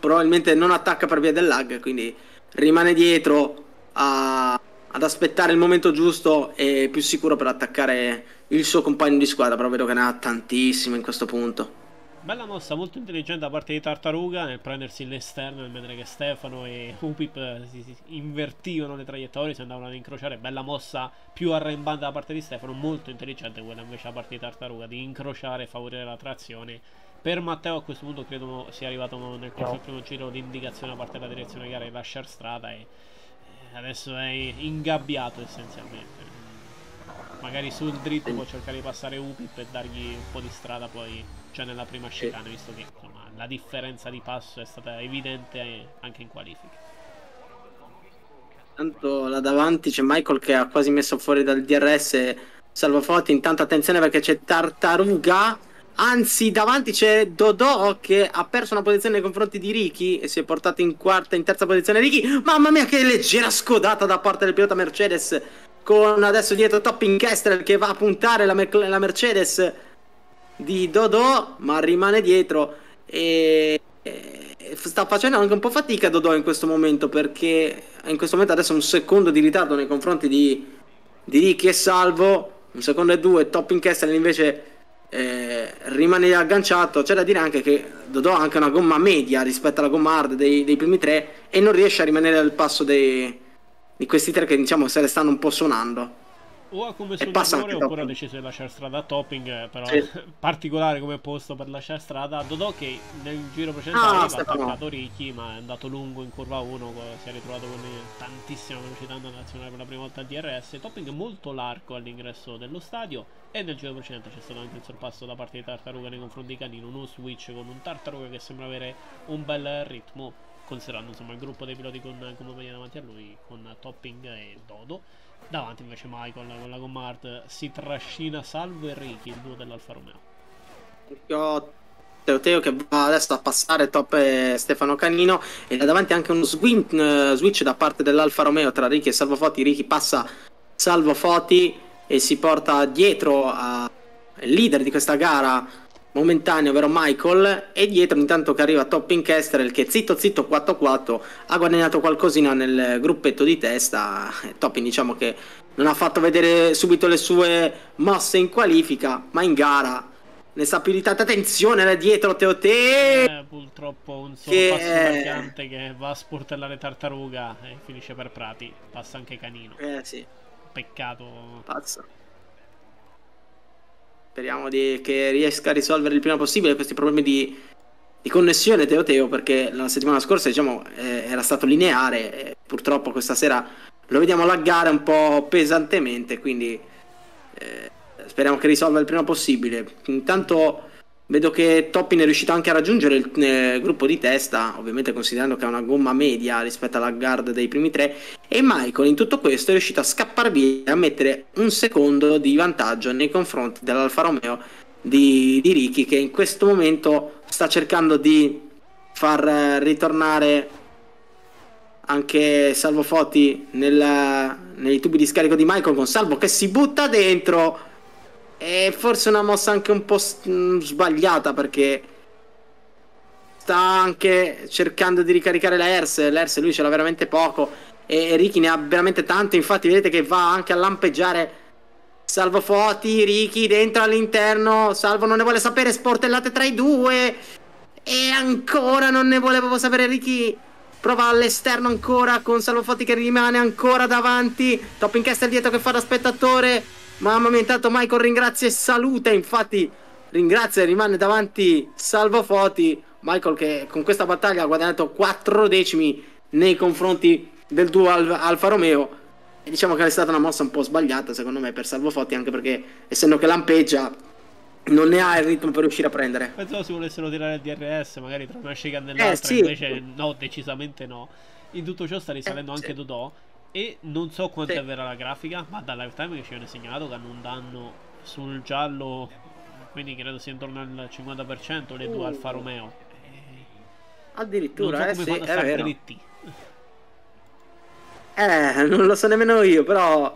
probabilmente non attacca per via del lag, quindi rimane dietro ad aspettare il momento giusto e più sicuro per attaccare il suo compagno di squadra, però vedo che ne ha tantissimo in questo punto. Bella mossa, molto intelligente da parte di Tartaruga nel prendersi l'esterno, nel mentre che Stefano e Upip si invertivano le traiettorie, si andavano ad incrociare. Bella mossa più arrembante da parte di Stefano, molto intelligente quella invece da parte di Tartaruga di incrociare e favorire la trazione. Per Matteo a questo punto credo sia arrivato nel corso del primo giro l'indicazione da parte della direzione gara di lasciare strada e adesso è ingabbiato essenzialmente. Magari sul dritto può cercare di passare Upip e dargli un po' di strada poi già nella prima chicane, visto che insomma la differenza di passo è stata evidente anche in qualifica. Tanto là davanti c'è Michael che ha quasi messo fuori dal DRS Salvafoti. Intanto attenzione perché c'è Tartaruga, anzi davanti c'è Dodò che ha perso una posizione nei confronti di Ricky e si è portato in terza posizione Ricky. Mamma mia che leggera scodata da parte del pilota Mercedes, con adesso dietro Topping Kestrel che va a puntare la Mercedes di Dodò, ma rimane dietro e sta facendo anche un po' fatica Dodò in questo momento, perché in questo momento adesso un secondo di ritardo nei confronti di Ricky e Salvo, 1 secondo e 2. Topping Kestrel invece rimane agganciato. C'è da dire anche che Dodò ha anche una gomma media rispetto alla gomma hard dei primi tre e non riesce a rimanere al passo di questi tre che diciamo se le stanno un po' suonando. O ha commesso un errore oppure ha deciso di lasciare strada a Topping, però sì. Particolare come posto per lasciare strada. Dodò che nel giro precedente aveva attaccato Ricky, ma è andato lungo in curva 1, si è ritrovato con tantissima velocità andando nazionale per la prima volta a DRS. Topping è molto largo all'ingresso dello stadio e nel giro precedente c'è stato anche il sorpasso da parte di Tartaruga nei confronti di Canino, uno switch con un Tartaruga che sembra avere un bel ritmo, considerando insomma il gruppo dei piloti con media davanti a lui, con Topping e Dodo. Davanti invece Michael con la gomma hard si trascina Salvo e Ricky, il duo dell'Alfa Romeo. Teo che va adesso a passare Top e Stefano Canino, e da davanti anche uno switch da parte dell'Alfa Romeo tra Ricky e Salvo Foti. Ricky passa Salvo Foti e si porta dietro il leader di questa gara momentaneo, ovvero Michael, e dietro intanto che arriva Topping Kestrel che zitto 4-4 ha guadagnato qualcosina nel gruppetto di testa. Topping diciamo che non ha fatto vedere subito le sue mosse in qualifica, ma in gara ne sa più di tanta. Attenzione là dietro Teote, purtroppo un sorpasso marcante che va a sportellare Tartaruga e finisce per Prati, passa anche Canino. Sì. Peccato. Pazzo. Speriamo che riesca a risolvere il prima possibile questi problemi di connessione Teo, perché la settimana scorsa diciamo era stato lineare e purtroppo questa sera lo vediamo laggare un po' pesantemente, quindi speriamo che risolva il prima possibile. Intanto vedo che Topping è riuscito anche a raggiungere il gruppo di testa, ovviamente considerando che ha una gomma media rispetto alla guard dei primi tre, e Michael in tutto questo è riuscito a scappare via, a mettere 1 secondo di vantaggio nei confronti dell'Alfa Romeo di Ricky, che in questo momento sta cercando di far ritornare anche Salvo Foti nei tubi di scarico di Michael, con Salvo che si butta dentro. E forse una mossa anche un po' sbagliata, perché sta anche cercando di ricaricare l'Ers lui ce l'ha veramente poco e Ricky ne ha veramente tanto. Infatti vedete che va anche a lampeggiare Salvo Foti, Ricky dentro all'interno, Salvo non ne vuole sapere, sportellate tra i due e ancora non ne vuole proprio sapere. Ricky prova all'esterno ancora con Salvo Foti che rimane ancora davanti, Topping Kestrel dietro che fa da spettatore. Mamma mia, intanto Michael ringrazia e saluta, infatti ringrazia e rimane davanti Salvo Foti. Michael che con questa battaglia ha guadagnato 4 decimi nei confronti del duo Alfa Romeo, e diciamo che è stata una mossa un po' sbagliata secondo me per Salvo Foti, anche perché essendo che lampeggia non ne ha il ritmo per riuscire a prendere. Pensavo si volessero tirare il DRS magari tra una chicane e l'altra, sì. Invece no, decisamente no. In tutto ciò sta risalendo anche sì. Dodò. E non so quanto è vera la grafica, ma dal lifetime che ci viene segnalato che hanno un danno sul giallo, quindi credo sia intorno al 50% le due Alfa Romeo. Addirittura, non so come fanno a fare dritti. Non lo so nemmeno io, però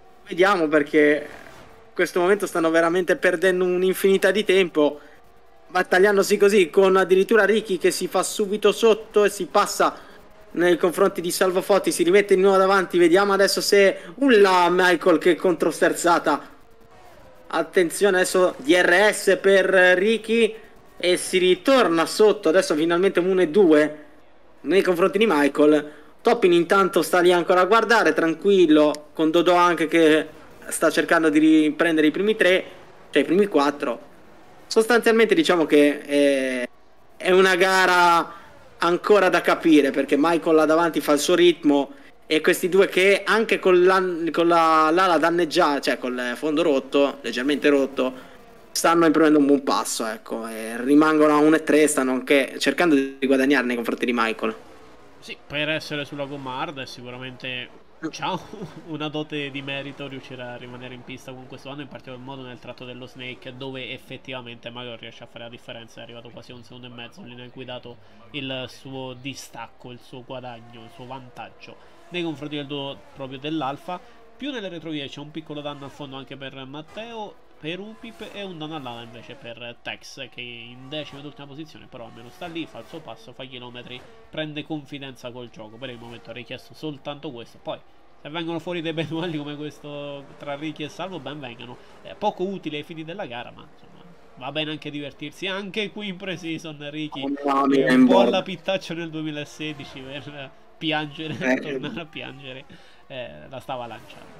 vediamo, perché in questo momento stanno veramente perdendo un'infinità di tempo. battagliandosi così, con addirittura Ricky che si fa subito sotto e si passa nei confronti di Salvo Foti, si rimette di nuovo davanti. Vediamo adesso se Michael che controsterzata. Attenzione adesso DRS per Ricky e si ritorna sotto, adesso finalmente 1-2 nei confronti di Michael. Toppin intanto sta lì ancora a guardare, tranquillo, con Dodò anche che sta cercando di riprendere i primi 3, cioè i primi 4. Sostanzialmente diciamo che è una gara ancora da capire, perché Michael là davanti fa il suo ritmo e questi due che anche con l'ala danneggiata, cioè col fondo rotto, leggermente rotto, stanno imprendendo un buon passo, ecco, e rimangono a 1-3, stanno anche cercando di guadagnare nei confronti di Michael. Sì, per essere sulla gomma hard è sicuramente una dote di merito riuscire a rimanere in pista con questo anno, in particolar modo nel tratto dello Snake, dove effettivamente Michael riesce a fare la differenza. È arrivato quasi a 1 secondo e mezzo, lì ne ha guidato il suo distacco, il suo guadagno, il suo vantaggio nei confronti del duo proprio dell'Alfa. Più nelle retrovie c'è un piccolo danno al fondo anche per Matteo, per Upip, e un danno all'ala invece per Tex, che in decima ed ultima posizione, però almeno sta lì, fa il suo passo, fa chilometri, prende confidenza col gioco. Per il momento ha richiesto soltanto questo. Poi se vengono fuori dei bei duelli come questo tra Ricky e Salvo, ben vengano. È poco utile ai fini della gara, ma insomma va bene anche divertirsi. Anche qui in pre-season Ricky un po' alla pittaccio nel 2016 per piangere, tornare a piangere, la stava lanciando.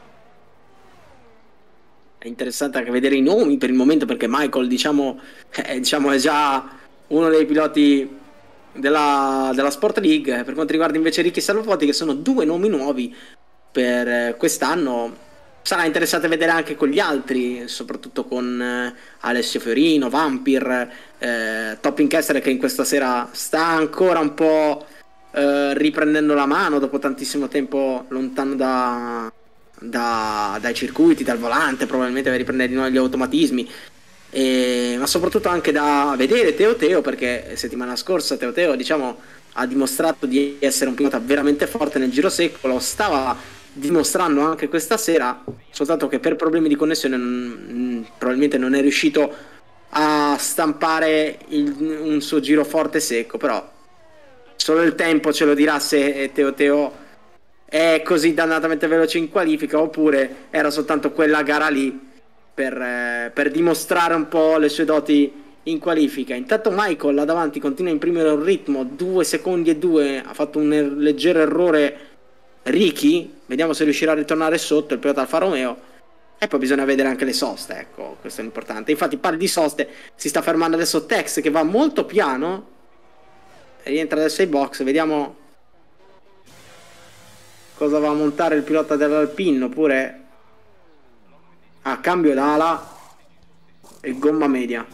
È interessante anche vedere i nomi per il momento, perché Michael diciamo è già uno dei piloti della Sport League. Per quanto riguarda invece Ricky e Salvo Foti, che sono due nomi nuovi per quest'anno, sarà interessante vedere anche con gli altri, soprattutto con Alessio Fiorino, Vampir, Topping Kessler, che in questa sera sta ancora un po' riprendendo la mano dopo tantissimo tempo lontano dai circuiti, dal volante, probabilmente per riprendere di nuovo gli automatismi, ma soprattutto anche da vedere Teo, perché settimana scorsa Teo diciamo ha dimostrato di essere un pilota veramente forte nel giro secco, lo stava dimostrando anche questa sera, soltanto che per problemi di connessione probabilmente non è riuscito a stampare un suo giro forte secco. Però solo il tempo ce lo dirà se Teo è così dannatamente veloce in qualifica, oppure era soltanto quella gara lì per dimostrare un po' le sue doti in qualifica. Intanto Michael là davanti continua a imprimere un ritmo, 2 secondi e 2, ha fatto un leggero errore Ricky, vediamo se riuscirà a ritornare sotto il pilota Alfa Romeo. E poi bisogna vedere anche le soste, ecco, questo è l'importante. Infatti parli di soste, si sta fermando adesso Tex, che va molto piano, rientra adesso ai box, vediamo cosa va a montare il pilota dell'Alpine, oppure a cambio d'ala e gomma media.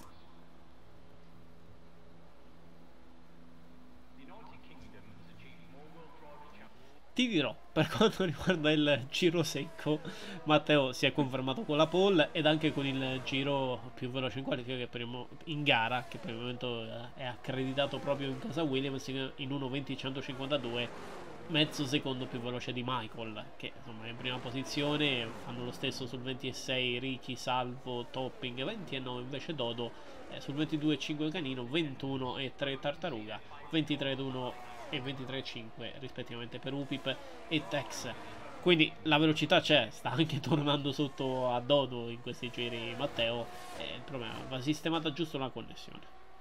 Ti dirò, per quanto riguarda il giro secco, Matteo si è confermato con la pole ed anche con il giro più veloce in qualifica, in gara, che per il momento è accreditato proprio in casa Williams in 1.20.152, mezzo secondo più veloce di Michael, che insomma è in prima posizione. Fanno lo stesso sul 26 Ricky, Salvo, Topping, 29 invece Dodo, sul 22.5 Canino, 21 e 3 Tartaruga, 23.1 e 23.5 rispettivamente per Upip e Tex. Quindi la velocità c'è, sta anche tornando sotto a Dodo in questi giri Matteo, il problema va sistemata giusto la connessione.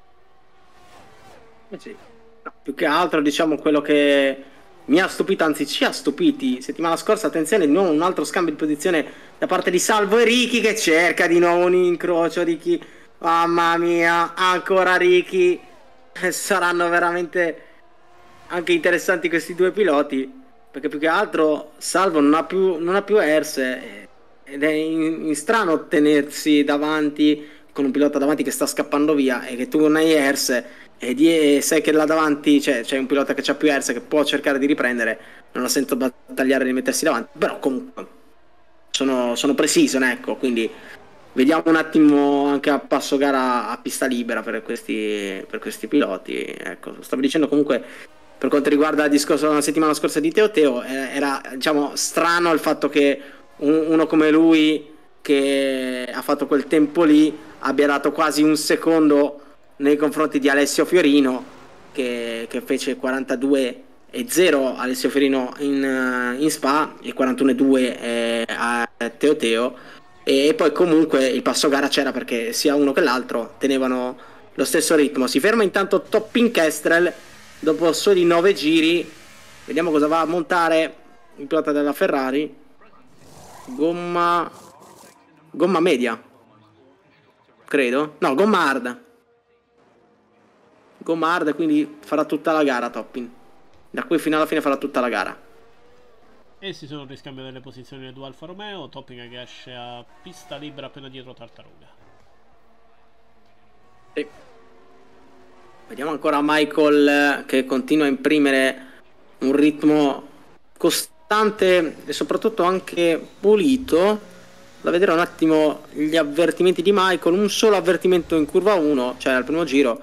Sì. No, più che altro diciamo quello che mi ha stupito, anzi ci ha stupiti settimana scorsa, attenzione, di nuovo un altro scambio di posizione da parte di Salvo e Ricky, che cerca di nuovo un incrocio. Ricky, mamma mia, ancora Ricky. Saranno veramente anche interessanti questi due piloti, perché più che altro Salvo non ha più Erse, ed è in strano tenersi davanti con un pilota davanti che sta scappando via e che tu non hai Erse, e sai che là davanti c'è un pilota che c'ha più Erse, che può cercare di riprendere. Non la sento battagliare di mettersi davanti, però comunque sono pre-season, ecco, quindi vediamo un attimo anche a passo gara a pista libera per questi piloti. Ecco, stavo dicendo comunque, per quanto riguarda il discorso della settimana scorsa di Teo, era diciamo strano il fatto che uno come lui, che ha fatto quel tempo lì, abbia dato quasi un secondo nei confronti di Alessio Fiorino che fece 42-0 Alessio Fiorino in Spa e 41-2 a Teo Teo, e poi comunque il passo gara c'era perché sia uno che l'altro tenevano lo stesso ritmo. Si ferma intanto Topping Kestrel dopo soli 9 giri, vediamo cosa va a montare il pilota della Ferrari. Gomma media, credo, no, gomma hard, quindi farà tutta la gara Topping, da qui fino alla fine farà tutta la gara. E si sono riscambiate le posizioni del due Alfa Romeo. Topping che esce a pista libera appena dietro Tartaruga. Sì. Vediamo ancora Michael che continua a imprimere un ritmo costante e soprattutto anche pulito. Da vedere un attimo gli avvertimenti di Michael, un solo avvertimento in curva 1, cioè al primo giro,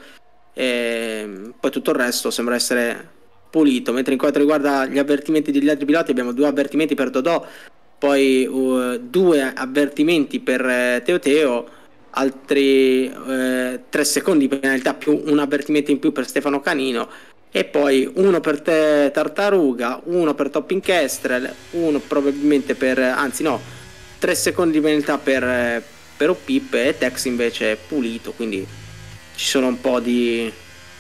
e poi tutto il resto sembra essere pulito, mentre in quanto riguarda gli avvertimenti degli altri piloti abbiamo 2 avvertimenti per Dodò, poi 2 avvertimenti per Teo Teo, altri 3 secondi di penalità più un avvertimento in più per Stefano Canino, e poi 1 per Tartaruga, 1 per Topping Kestrel, 1 probabilmente per, anzi no, 3 secondi di penalità per O'Pip, e Tex invece è pulito, quindi ci sono un po' di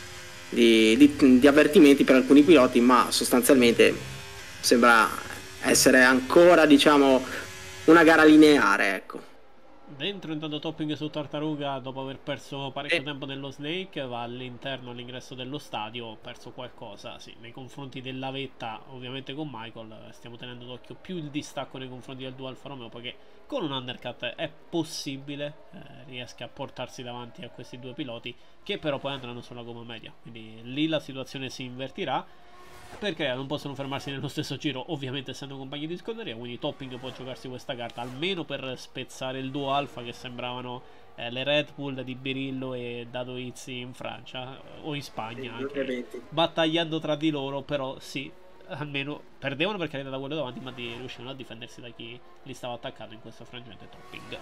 avvertimenti per alcuni piloti, ma sostanzialmente sembra essere ancora, diciamo, una gara lineare, ecco. Dentro intanto Topping su Tartaruga, dopo aver perso parecchio tempo nello Snake, va all'interno, all'ingresso dello stadio, perso qualcosa, sì, nei confronti della vetta, ovviamente con Michael, stiamo tenendo d'occhio più il distacco nei confronti del duo Alfa Romeo, perché con un undercut è possibile riesca a portarsi davanti a questi 2 piloti, che però poi andranno sulla gomma media, quindi lì la situazione si invertirà, perché non possono fermarsi nello stesso giro, ovviamente essendo compagni di scuderia, quindi Topping può giocarsi questa carta almeno per spezzare il duo Alfa, che sembravano le Red Bull di Birillo e Dado Izzi in Francia o in Spagna anche, battagliando tra di loro, però sì, almeno perdevano per carità da quello davanti, ma riuscivano a difendersi da chi li stava attaccando in questo frangente. Topping,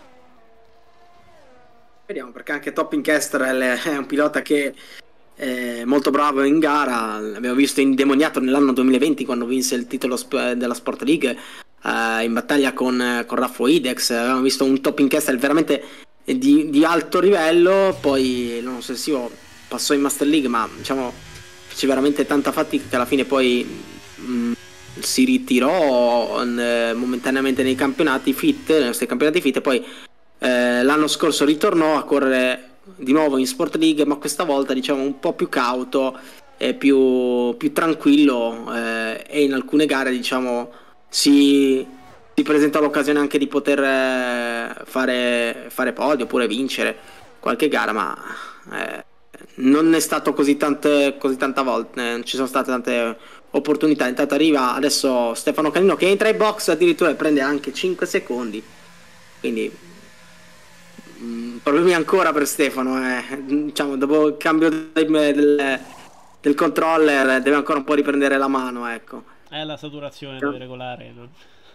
vediamo, perché anche Topping Kestrel è un pilota che molto bravo in gara, l'abbiamo visto indemoniato nell'anno 2020 quando vinse il titolo della Sport League in battaglia con Raffo Idex. Abbiamo visto un Topping Kestrel veramente di alto livello, poi l'anno successivo passò in Master League, ma diciamo fece veramente tanta fatica che alla fine poi si ritirò momentaneamente nei campionati fit, nei nostri campionati fit, e poi l'anno scorso ritornò a correre di nuovo in Sport League, ma questa volta diciamo un po' più cauto e più tranquillo, e in alcune gare diciamo si presenta l'occasione anche di poter fare podio oppure vincere qualche gara, ma non è stato così tanta volta, non ci sono state tante opportunità. Intanto arriva adesso Stefano Canino che entra in box addirittura e prende anche 5 secondi, quindi problemi ancora per Stefano, diciamo, dopo il cambio del controller deve ancora un po' riprendere la mano, ecco. È la saturazione deve regolare, no?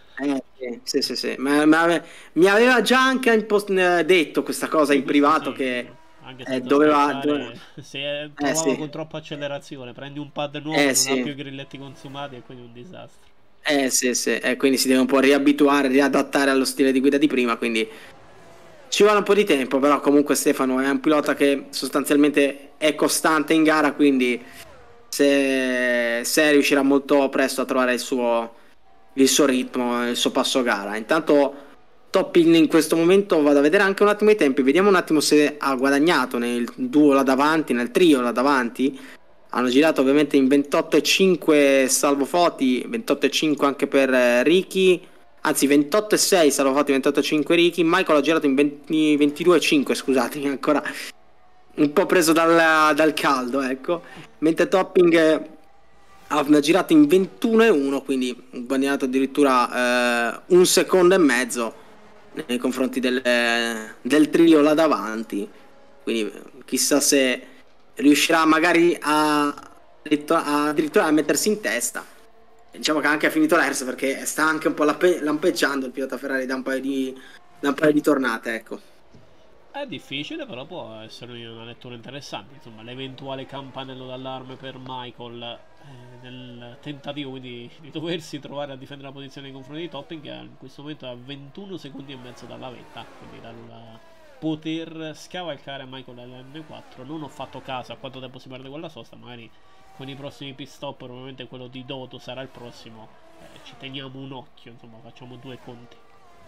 Sì. Ma mi aveva già anche detto questa cosa in privato, sì, che doveva se provava con troppa accelerazione, prendi un pad nuovo, non ha più grilletti consumati e quindi è un disastro. Sì, quindi si deve un po' riabituare, riadattare allo stile di guida di prima, quindi ci vuole un po' di tempo, però comunque Stefano è un pilota che sostanzialmente è costante in gara, quindi se riuscirà molto presto a trovare il suo ritmo, il suo passo gara. Intanto Topping in questo momento vado a vedere anche un attimo i tempi, vediamo un attimo se ha guadagnato nel duo là davanti, nel trio là davanti. Hanno girato ovviamente in 28,5 salvo Foti, 28,5 anche per Ricky, anzi 28,6 salvo Foti, 28,5 Ricky. Michael ha girato in 22,5, scusatemi, ancora un po' preso dal caldo, ecco, mentre Topping ha girato in 21,1, quindi guadagnato addirittura 1 secondo e mezzo nei confronti del trio là davanti, quindi chissà se riuscirà magari addirittura a mettersi in testa. Diciamo che anche ha finito l'Ers perché sta anche un po' lampeggiando il pilota Ferrari da un paio di tornate, ecco. È difficile, però può essere una lettura interessante. Insomma, l'eventuale campanello d'allarme per Michael nel tentativo di doversi trovare a difendere la posizione nei confronti di Topping, che in questo momento è a 21 secondi e mezzo dalla vetta, quindi dal poter scavalcare Michael all'N4. Non ho fatto caso a quanto tempo si perde con la sosta, magari con i prossimi pit stop, probabilmente quello di Dodo sarà il prossimo. Ci teniamo un occhio, insomma, facciamo due conti.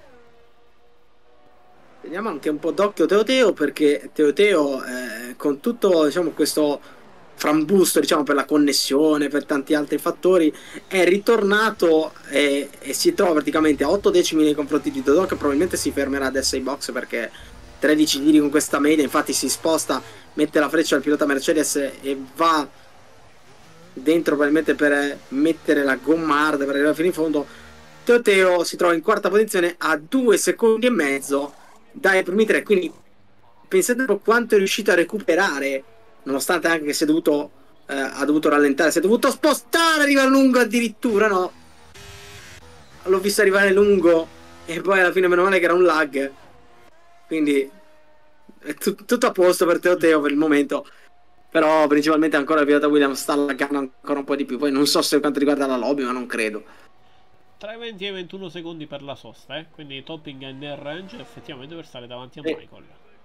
Teniamo anche un po' d'occhio Teo, perché Teo con tutto, diciamo, questo frambusto, diciamo, per la connessione, per tanti altri fattori, è ritornato e si trova praticamente a 8 decimi nei confronti di Dodò, che probabilmente si fermerà adesso ai box, perché 13 giri con questa media, infatti si sposta, mette la freccia al pilota Mercedes e va dentro probabilmente per mettere la gomma hard per arrivare fino in fondo. Teo si trova in quarta posizione a 2 secondi e mezzo dai primi tre, quindi pensate un po' quanto è riuscito a recuperare, nonostante anche che si è dovuto ha dovuto rallentare, si è dovuto spostare, arrivare lungo addirittura, no? L'ho visto arrivare lungo e poi alla fine meno male che era un lag, quindi è tutto a posto per Teo per il momento, però principalmente ancora il pilota Williams sta laggando ancora un po' di più. Poi non so se per quanto riguarda la lobby, ma non credo. Tra i 20 e i 21 secondi per la sosta, quindi Topping è nel range effettivamente per stare davanti a Michael.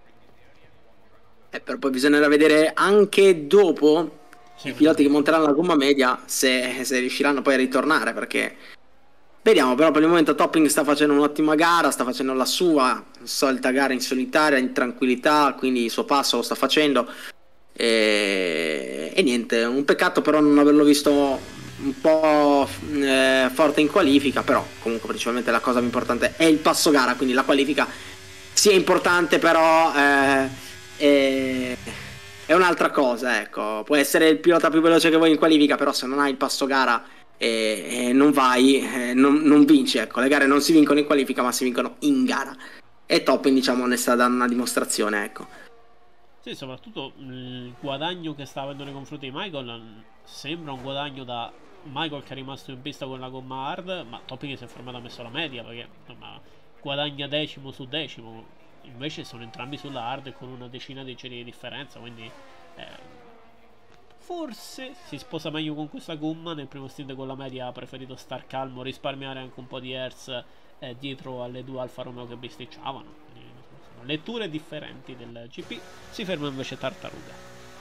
Però poi bisognerà vedere anche dopo i piloti che monteranno la gomma media se riusciranno poi a ritornare, perché vediamo. Però per il momento Topping sta facendo un'ottima gara, sta facendo la sua solita gara in solitaria, in tranquillità, quindi il suo passo lo sta facendo e niente, un peccato però non averlo visto un po' forte in qualifica, però comunque principalmente la cosa più importante è il passo gara, quindi la qualifica sì è importante, però è un'altra cosa, ecco. Può essere il pilota più veloce che vuoi in qualifica, però se non hai il passo gara e non vai, non vinci, ecco. Le gare non si vincono in qualifica, ma si vincono in gara, e Topping, diciamo, ne sta dando una dimostrazione, ecco. Sì, soprattutto il guadagno che sta avendo nei confronti di Michael sembra un guadagno da Michael, che è rimasto in pista con la gomma hard, ma Topping si è fermato, ha messo la media, perché insomma guadagna decimo su decimo, invece sono entrambi sulla hard con una decina di giri di differenza, quindi forse si sposa meglio con questa gomma. Nel primo stint con la media ha preferito star calmo, risparmiare anche un po' di hertz dietro alle due Alfa Romeo che bisticciavano. Letture differenti del GP. Si ferma invece Tartaruga.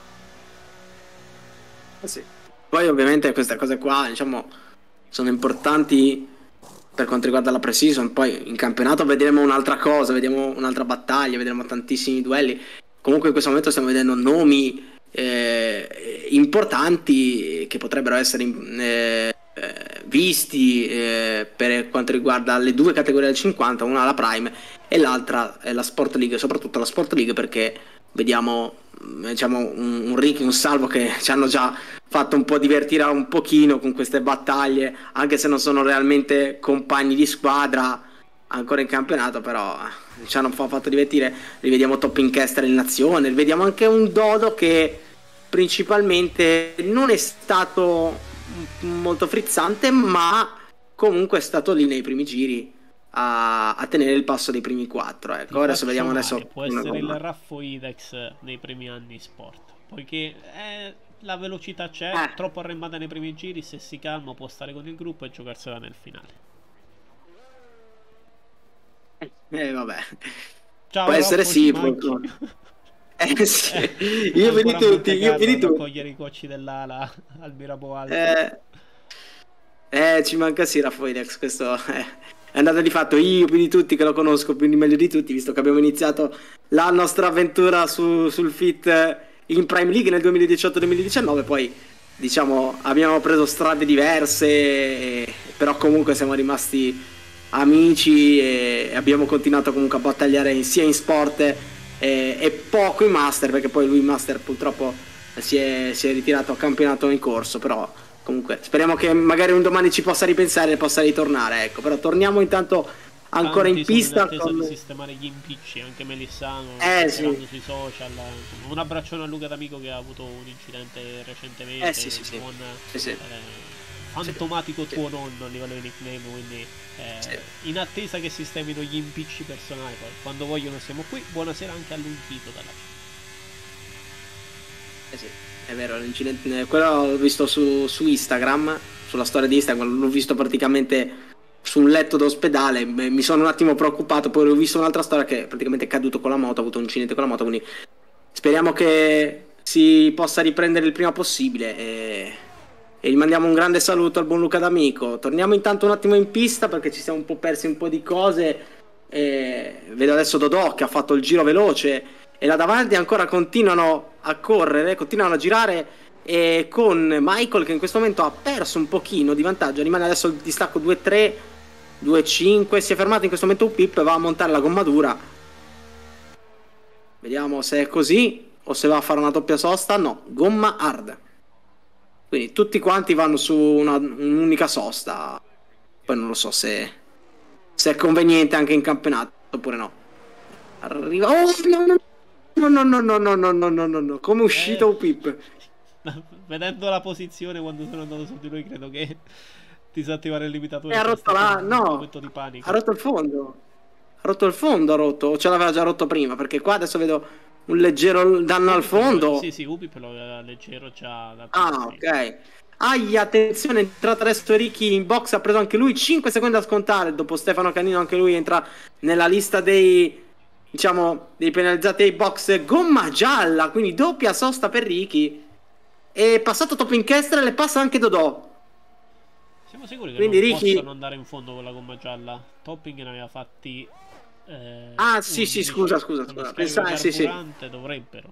Sì. Poi ovviamente queste cose qua, diciamo, sono importanti per quanto riguarda la pre-season. Poi in campionato vedremo un'altra cosa, vedremo un'altra battaglia, vedremo tantissimi duelli. Comunque in questo momento stiamo vedendo nomi importanti che potrebbero essere visti per quanto riguarda le due categorie del 50, una la Prime e l'altra è la Sport League, soprattutto la Sport League, perché vediamo, diciamo, un Ricky, un Salvo che ci hanno già fatto un po' divertire un pochino con queste battaglie, anche se non sono realmente compagni di squadra ancora in campionato, però ci hanno fatto divertire. Rivediamo Topping Caster in nazione, vediamo anche un Dodo che principalmente non è stato molto frizzante, ma comunque è stato lì nei primi giri a tenere il passo dei primi 4, ecco. Adesso vediamo adesso può essere il Raffo Idex nei primi anni sport, poiché la velocità c'è, troppo arremmata nei primi giri, se si calma può stare con il gruppo e giocarsela nel finale. Vabbè, ciao, può essere, sì, sì. Io vedi tutti, cogliere i cocci dell'ala al Mirabeau alto. Ci manca sì Raffoidex, questo è andata di fatto. Io più di tutti, che lo conosco più di meglio di tutti, visto che abbiamo iniziato la nostra avventura sul Fit in Prime League nel 2018-2019, poi diciamo abbiamo preso strade diverse, però comunque siamo rimasti amici e abbiamo continuato comunque a battagliare sia in sport e poco in Master, perché poi lui in Master purtroppo si è ritirato a campionato in corso, però comunque speriamo che magari un domani ci possa ripensare e possa ritornare, ecco. Però torniamo intanto ancora in pista di sistemare gli impicci, anche Melissano sì, sui social. Un abbraccione a Luca D'Amico che ha avuto un incidente recentemente, fantomatico tuo nonno a livello di nickname, quindi in attesa che sistemino gli impicci personali, poi quando vogliono siamo qui. Buonasera anche a Lunchito dalla sì, è vero, l'incidente quello l'ho visto su Instagram, sulla storia di Instagram, l'ho visto praticamente su un letto d'ospedale. Mi sono un attimo preoccupato, poi ho visto un'altra storia che praticamente è caduto con la moto, ha avuto un incidente con la moto, quindi speriamo che si possa riprendere il prima possibile e gli mandiamo un grande saluto al buon Luca D'Amico. Torniamo intanto un attimo in pista perché ci siamo un po' persi un po' di cose. Vedo adesso Dodò che ha fatto il giro veloce e là davanti ancora continuano a correre, continuano a girare, e con Michael che in questo momento ha perso un pochino di vantaggio, rimane adesso il distacco 2-3, 2-5, si è fermato in questo momento un Pip, va a montare la gommatura. Vediamo se è così o se va a fare una doppia sosta. No, gomma hard. Quindi tutti quanti vanno su un'unica sosta. Poi non lo so se è conveniente anche in campionato oppure no. Arriva. Oh no. Come è uscito un Pip? Vedendo la posizione quando sono andato su di lui, credo che disattivare il limitatore ha rotto un momento di panico. Ha rotto il fondo. O ce l'aveva già rotto prima? Perché qua adesso vedo un leggero danno al fondo. Sì, Ubi però aveva leggero già da ok. Attenzione, è entrata adesso Ricky in box, ha preso anche lui 5 secondi da scontare. Dopo Stefano Canino anche lui entra nella lista dei penalizzati ai box. Gomma gialla, quindi doppia sosta per Ricky. È passato Topping Kestrel e passa anche Dodò. Siamo sicuri che quindi non Ricky possono andare in fondo con la gomma gialla? Topping ne aveva fatti sì, scusa. Sì. Dovrebbero.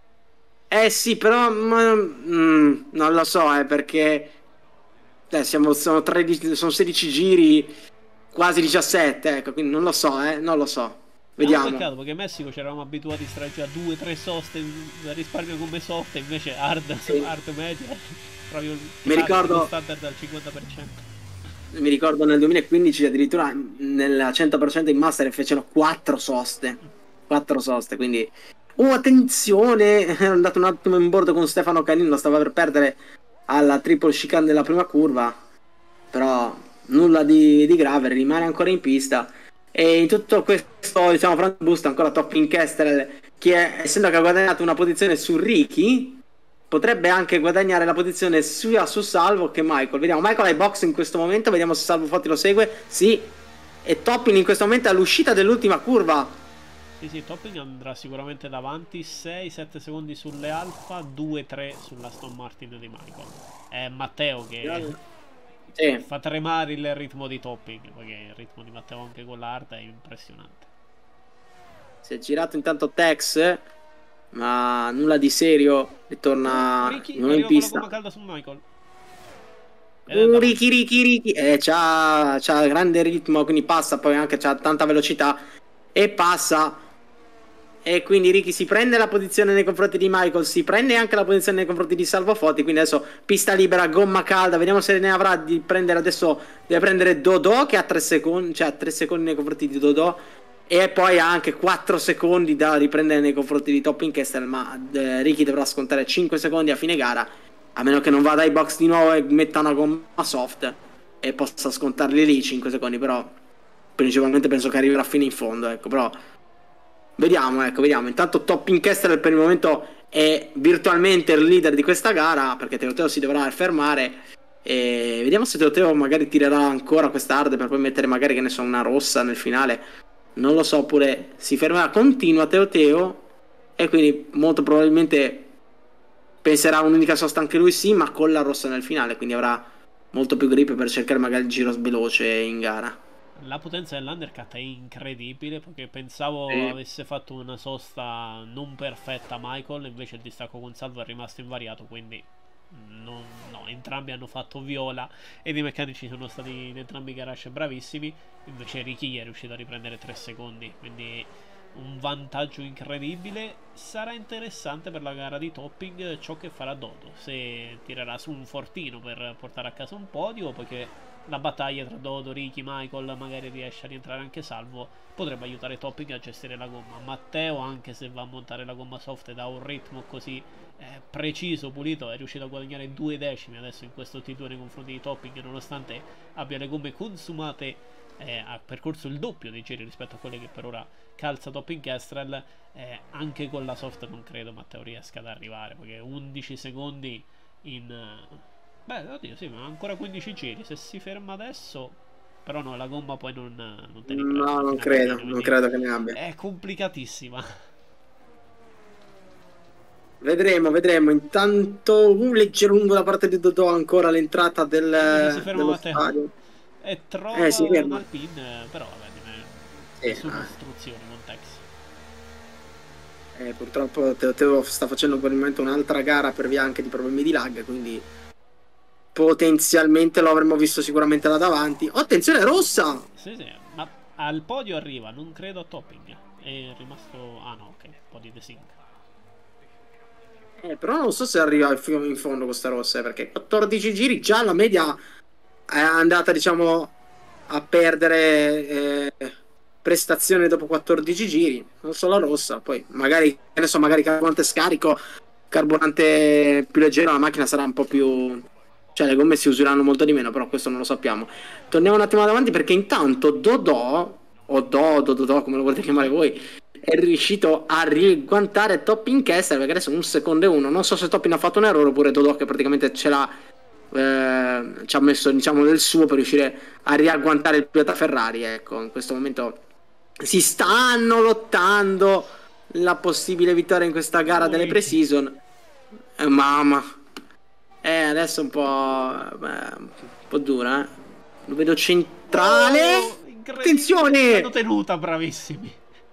Sì, però non lo so, perché sono 16 giri, quasi 17, ecco, quindi non lo so, vediamo. Peccato, perché in Messico ci eravamo abituati a stare a 2-3 soste, risparmio come soft, invece hard media, proprio mi ricordo standard al 50%. Mi ricordo nel 2015 addirittura nel 100% in Master fecero 4 soste, quindi attenzione, è andato un attimo in bordo con Stefano Canino, lo stava per perdere alla triple chicane della prima curva, però nulla di grave, rimane ancora in pista. E in tutto questo front boost ancora Topping Kestrel, che essendo che ha guadagnato una posizione su Ricky, potrebbe anche guadagnare la posizione sia su Salvo che Michael. Vediamo, Michael ai box in questo momento, vediamo se Salvo Fotti lo segue. Sì, e Topping in questo momento è all'uscita dell'ultima curva. Sì, Topping andrà sicuramente davanti, 6-7 secondi sulle Alfa, 2-3 sulla Aston Martin di Michael. È Matteo che fa tremare il ritmo di Topping, perché il ritmo di Matteo anche con l'Hard è impressionante. Si è girato intanto Tex, ma nulla di serio, ritorna non in pista. Con la calda su Michael. Ricky c'ha grande ritmo, quindi passa, poi anche c'ha tanta velocità e passa, e quindi Ricky si prende la posizione nei confronti di Michael, si prende anche la posizione nei confronti di Salvo Fotti, quindi adesso pista libera, gomma calda, vediamo se ne avrà di prendere. Adesso deve prendere Dodò che ha 3 secondi, cioè 3 secondi nei confronti di Dodò, e poi ha anche 4 secondi da riprendere nei confronti di Topping Kestrel, ma Ricky dovrà scontare 5 secondi a fine gara, a meno che non vada ai box di nuovo e metta una gomma soft e possa scontarli lì 5 secondi, però principalmente penso che arriverà fino in fondo, ecco. Però vediamo. Intanto Topping Kestrel per il momento è virtualmente il leader di questa gara, perché Teoteo si dovrà fermare, e vediamo se Teoteo magari tirerà ancora questa hard per poi mettere magari, che ne so, una rossa nel finale. Non lo so, oppure si fermerà, continua Teoteo, e quindi molto probabilmente penserà a un'unica sosta anche lui, sì, ma con la rossa nel finale, quindi avrà molto più grip per cercare magari il giro veloce in gara. La potenza dell'undercut è incredibile, perché pensavo avesse fatto una sosta non perfetta Michael, invece il distacco con Salvo è rimasto invariato, quindi no, entrambi hanno fatto viola ed i meccanici sono stati in entrambi i garage bravissimi. Invece Ricky è riuscito a riprendere 3 secondi, quindi un vantaggio incredibile. Sarà interessante per la gara di Topping ciò che farà Dodo, se tirerà su un fortino per portare a casa un podio, perché la battaglia tra Dodo, Ricky, Michael, magari riesce a rientrare anche salvo, potrebbe aiutare Topping a gestire la gomma. Matteo, anche se va a montare la gomma soft ed ha un ritmo così preciso, pulito, è riuscito a guadagnare 2 decimi adesso in questo T2 nei confronti di Topping, nonostante abbia le gomme consumate, ha percorso il doppio dei giri rispetto a quelle che per ora calza Topping Kestrel. Anche con la soft non credo Matteo riesca ad arrivare, perché 11 secondi in... beh, oddio, sì, ma ancora 15 giri. Se si ferma adesso, però no, la gomma poi non te ne prende. No, non credo, non credo che ne abbia. È complicatissima. Vedremo. Intanto un leggero lungo da parte di Dodò, ancora l'entrata dello stadio. E trova si un Alpine, però vabbè, sono istruzioni, non Tex. Purtroppo Teo sta facendo per il momento un'altra gara per via anche di problemi di lag, quindi potenzialmente lo avremmo visto sicuramente là davanti. Oh, attenzione, rossa! Sì, ma al podio arriva, non credo a Topping. È rimasto... ah no, ok, un po' di desync. Però non so se arriva in fondo questa rossa, perché 14 giri già la media è andata, diciamo, a perdere prestazione dopo 14 giri. Non so la rossa, poi magari, adesso magari carburante scarico, carburante più leggero, la macchina sarà un po' più... cioè le gomme si useranno molto di meno, però questo non lo sappiamo. Torniamo un attimo davanti, perché intanto Dodò, o Dodò, come lo volete chiamare voi, è riuscito a riagguantare Topping Kestrel, perché adesso 1 secondo e 1. Non so se Topping ha fatto un errore oppure Dodò che praticamente ce l'ha, ci ha messo, diciamo, del suo per riuscire a riagguantare il pilota Ferrari. Ecco, in questo momento si stanno lottando la possibile vittoria in questa gara delle pre-season. Mamma, adesso un po' dura, Lo vedo centrale. Attenzione! L'hanno tenuta, bravissimi.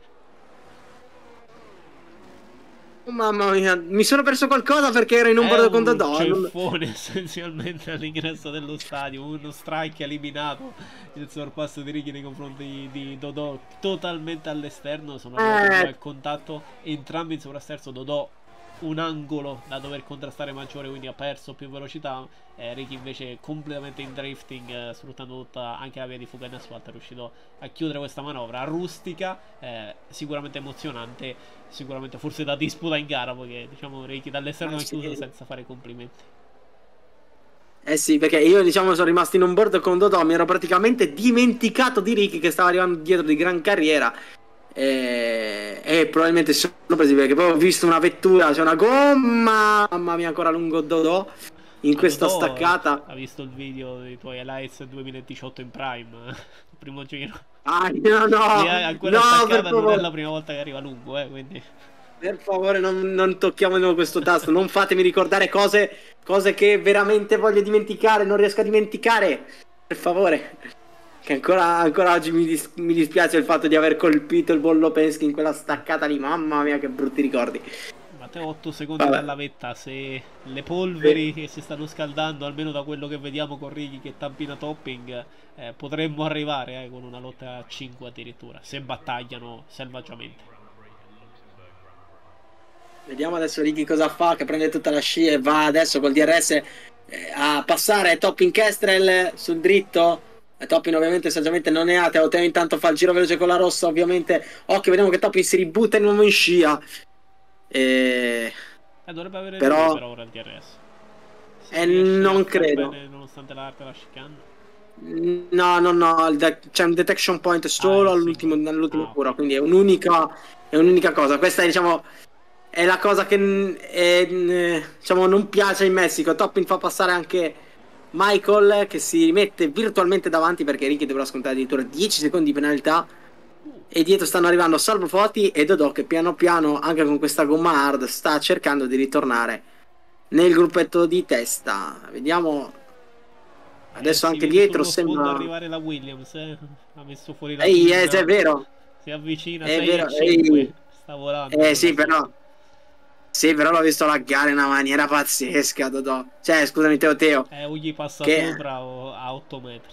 Oh, mamma mia, mi sono perso qualcosa perché ero in un bordo con Dodò. È un ceffone essenzialmente all'ingresso dello stadio. Uno strike eliminato il sorpasso di Ricky nei confronti di Dodò, totalmente all'esterno. Sono arrivati al contatto entrambi in sovrasterzo. Dodò un angolo da dover contrastare maggiore, quindi ha perso più velocità. Ricky invece completamente in drifting, sfruttando tutta anche la via di fuga in asfalto, è riuscito a chiudere questa manovra rustica, sicuramente emozionante, sicuramente forse da disputa in gara, perché diciamo Ricky dall'esterno ha chiuso senza fare complimenti. Sì, perché io, diciamo, sono rimasto in un board con Dodò, mi ero praticamente dimenticato di Ricky che stava arrivando dietro di gran carriera. E probabilmente si sono presi, perché poi ho visto una vettura, c'è una gomma, mamma mia, ancora lungo Dodò in questa staccata. Ha visto il video dei tuoi highlights 2018 in Prime, il primo giro? No, quella staccata non è la prima volta che arriva lungo, quindi per favore non tocchiamo di nuovo questo tasto, non fatemi ricordare cose che veramente voglio dimenticare, non riesco a dimenticare, per favore. Che ancora oggi mi dispiace il fatto di aver colpito il buon Lopensky in quella staccata lì. Mamma mia, che brutti ricordi. Matteo, 8 secondi dalla vetta. Se le polveri che si stanno scaldando, almeno da quello che vediamo con Ricky che tampina Topping, potremmo arrivare con una lotta a 5 addirittura, se battagliano selvaggiamente. Vediamo adesso Ricky cosa fa, che prende tutta la scia e va adesso col DRS a passare Topping Kestrel sul dritto. Topping ovviamente saggiamente non ne ha. Teo intanto fa il giro veloce con la rossa, ovviamente. Occhio, vediamo che Topping si ributta di nuovo in scia. Dovrebbe avere però ora il DRS. non credo bene, nonostante l'arte la chicane. No, c'è un detection point solo all'ultimo giro, quindi è un'unica cosa. Questa è, diciamo, è la cosa che diciamo non piace in Messico. Topping fa passare anche Michael, che si rimette virtualmente davanti, perché Ricky dovrà scontare addirittura 10 secondi di penalità. E dietro stanno arrivando Salvo Foti e Dodò, che piano piano, anche con questa gomma hard, sta cercando di ritornare nel gruppetto di testa. Vediamo adesso anche dietro sembra arrivare la Williams, ha messo fuori la è vero, si avvicina, è 6 vero, 5, sta volando. Sì, però l'ho visto laggare in una maniera pazzesca, Dodò. Cioè, scusami, Teo. O gli passa sopra o a 8 metri.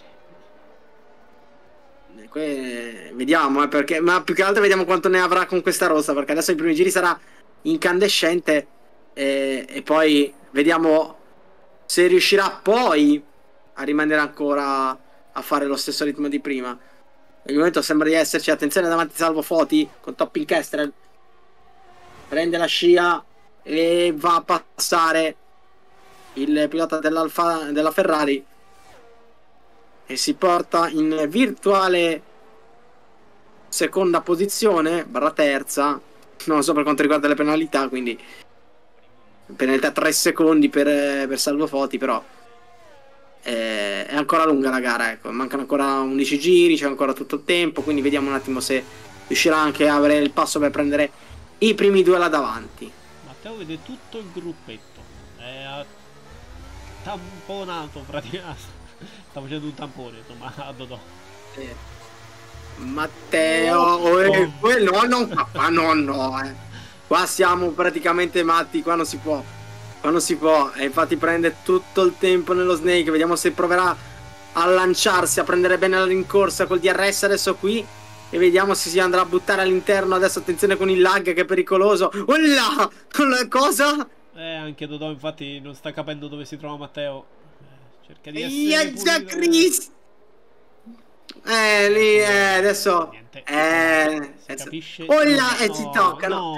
Vediamo, perché, ma più che altro vediamo quanto ne avrà con questa rossa, perché adesso i primi giri sarà incandescente e poi vediamo se riuscirà poi a rimanere ancora a fare lo stesso ritmo di prima. Nel momento sembra di esserci, attenzione davanti Salvo Foti con Topping Kestrel, prende la scia e va a passare il pilota della Ferrari e si porta in virtuale seconda posizione barra terza, non so per quanto riguarda le penalità, quindi penalità 3 secondi per Salvo Foti, però è ancora lunga la gara, ecco, mancano ancora 11 giri, c'è ancora tutto il tempo, quindi vediamo un attimo se riuscirà anche a avere il passo per prendere i primi due là davanti. Matteo vede tutto il gruppetto, è tamponato praticamente, sta facendo un tampone, insomma, a Dodò. Matteo, no. Qua siamo praticamente matti, qua non si può. E infatti prende tutto il tempo nello Snake. Vediamo se proverà a lanciarsi, a prendere bene la rincorsa col DRS adesso qui. E vediamo se si andrà a buttare all'interno. Adesso attenzione con il lag che è pericoloso. Ulla! Cosa? Anche Dodò infatti non sta capendo dove si trova Matteo. Cerca di essere pulito. Lì adesso niente, si capisce. Ulla! E si toccano.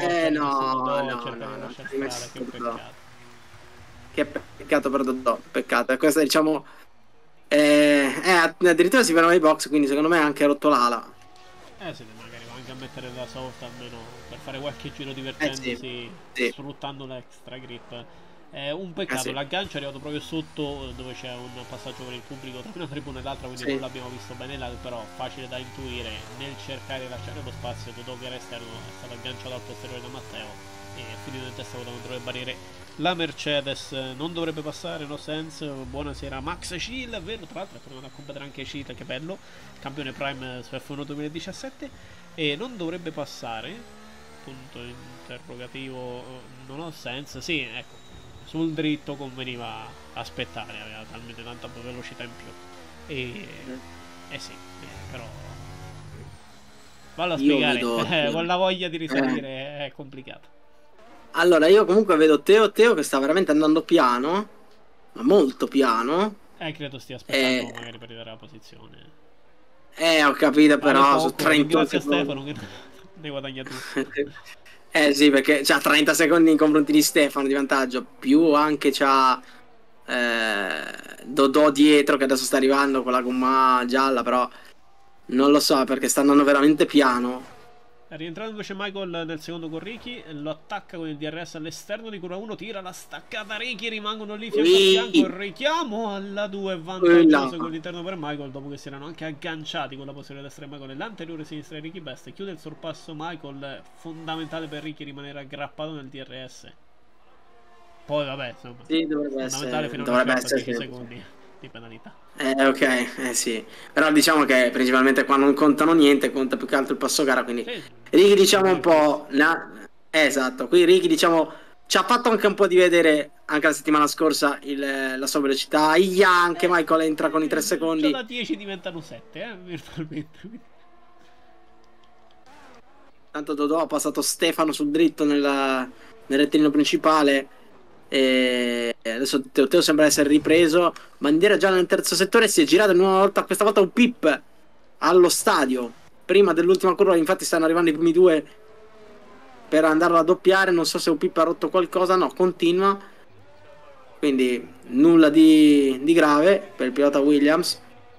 Che peccato per Dodò, peccato. E questa diciamo addirittura si ferma ai box, quindi secondo me ha anche rotto l'ala. Sì, magari va anche a mettere la soft almeno per fare qualche giro divertendosi, sfruttando l'extra grip. Un peccato, l'aggancio è arrivato proprio sotto dove c'è un passaggio per il pubblico tra una tribuna e l'altra, quindi non l'abbiamo visto bene là, però facile da intuire. Nel cercare di lasciare lo spazio, Dodò che era esterno è stato agganciato al posteriore da Matteo e è finito in testa contro le barriere. La Mercedes non dovrebbe passare, no sense. Buonasera Max Schill, vero, tra l'altro è tornato a competere anche Schill, che bello, campione Prime su F1 2017, e non dovrebbe passare, punto interrogativo, non ho sense, sì, ecco, sul dritto conveniva aspettare, aveva talmente tanta velocità in più e sì, però vallo a spiegare, con la voglia di risalire è complicato. Allora io comunque vedo Teo che sta veramente andando piano, ma molto piano. Credo stia aspettando magari per ridare la posizione. Ho capito, però su 30 grazie secondi. A Stefano che ne guadagna tu. Sì, perché c'ha 30 secondi in confronti di Stefano di vantaggio, più anche c'ha Dodò dietro che adesso sta arrivando con la gomma gialla, però non lo so perché sta andando veramente piano. È rientrato invece Michael nel secondo con Ricky, lo attacca con il DRS all'esterno di curva 1, tira la staccata Ricky, rimangono lì fianco a fianco, il richiamo alla 2 vantaggioso con l'interno per Michael dopo che si erano anche agganciati con la posteriore destra di Michael e l'anteriore sinistra di Ricky Best. Chiude il sorpasso Michael, fondamentale per Ricky rimanere aggrappato nel DRS. Poi vabbè, insomma, fondamentale fino a una certa 10 secondi di penalità. Sì, però diciamo che principalmente qua non contano niente, conta più che altro il passo gara, quindi Ricky diciamo un po' esatto, qui Ricky diciamo ci ha fatto anche un po' di vedere anche la settimana scorsa la sua velocità. Anche Michael entra con i 3 secondi, da 10 diventano 7 virtualmente. tanto Dodò ha passato Stefano sul dritto nel rettilineo principale. E adesso Teo sembra essere ripreso, bandiera gialla nel terzo settore, si è girato una volta, questa volta un pip allo stadio prima dell'ultima curva, infatti stanno arrivando i primi due per andarlo a doppiare, non so se un pip ha rotto qualcosa, no, continua, quindi nulla di grave per il pilota Williams.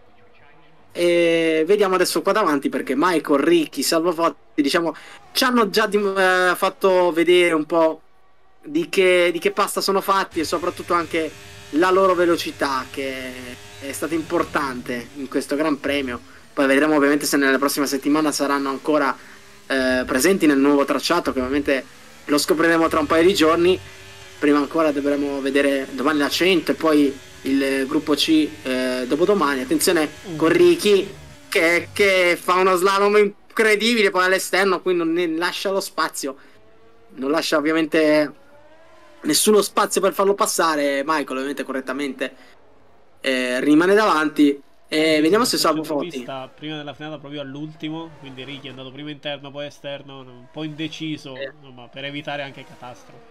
E vediamo adesso qua davanti, perché Michael, Ricky, Salvo Foti diciamo ci hanno già fatto vedere un po' di che pasta sono fatti, e soprattutto anche la loro velocità, che è stata importante in questo Gran Premio. Poi vedremo ovviamente se nella prossima settimana saranno ancora presenti nel nuovo tracciato, che ovviamente lo scopriremo tra un paio di giorni. Prima ancora dovremo vedere domani la 100 e poi il gruppo C dopodomani. Attenzione con Ricky che fa uno slalom incredibile poi all'esterno, qui non ne lascia lo spazio, non lascia ovviamente nessuno spazio per farlo passare. Michael ovviamente correttamente rimane davanti e vediamo se Salvo Foti prima della frenata proprio all'ultimo, quindi Ricky è andato prima interno poi esterno, un po' indeciso, ma per evitare anche catastrofi.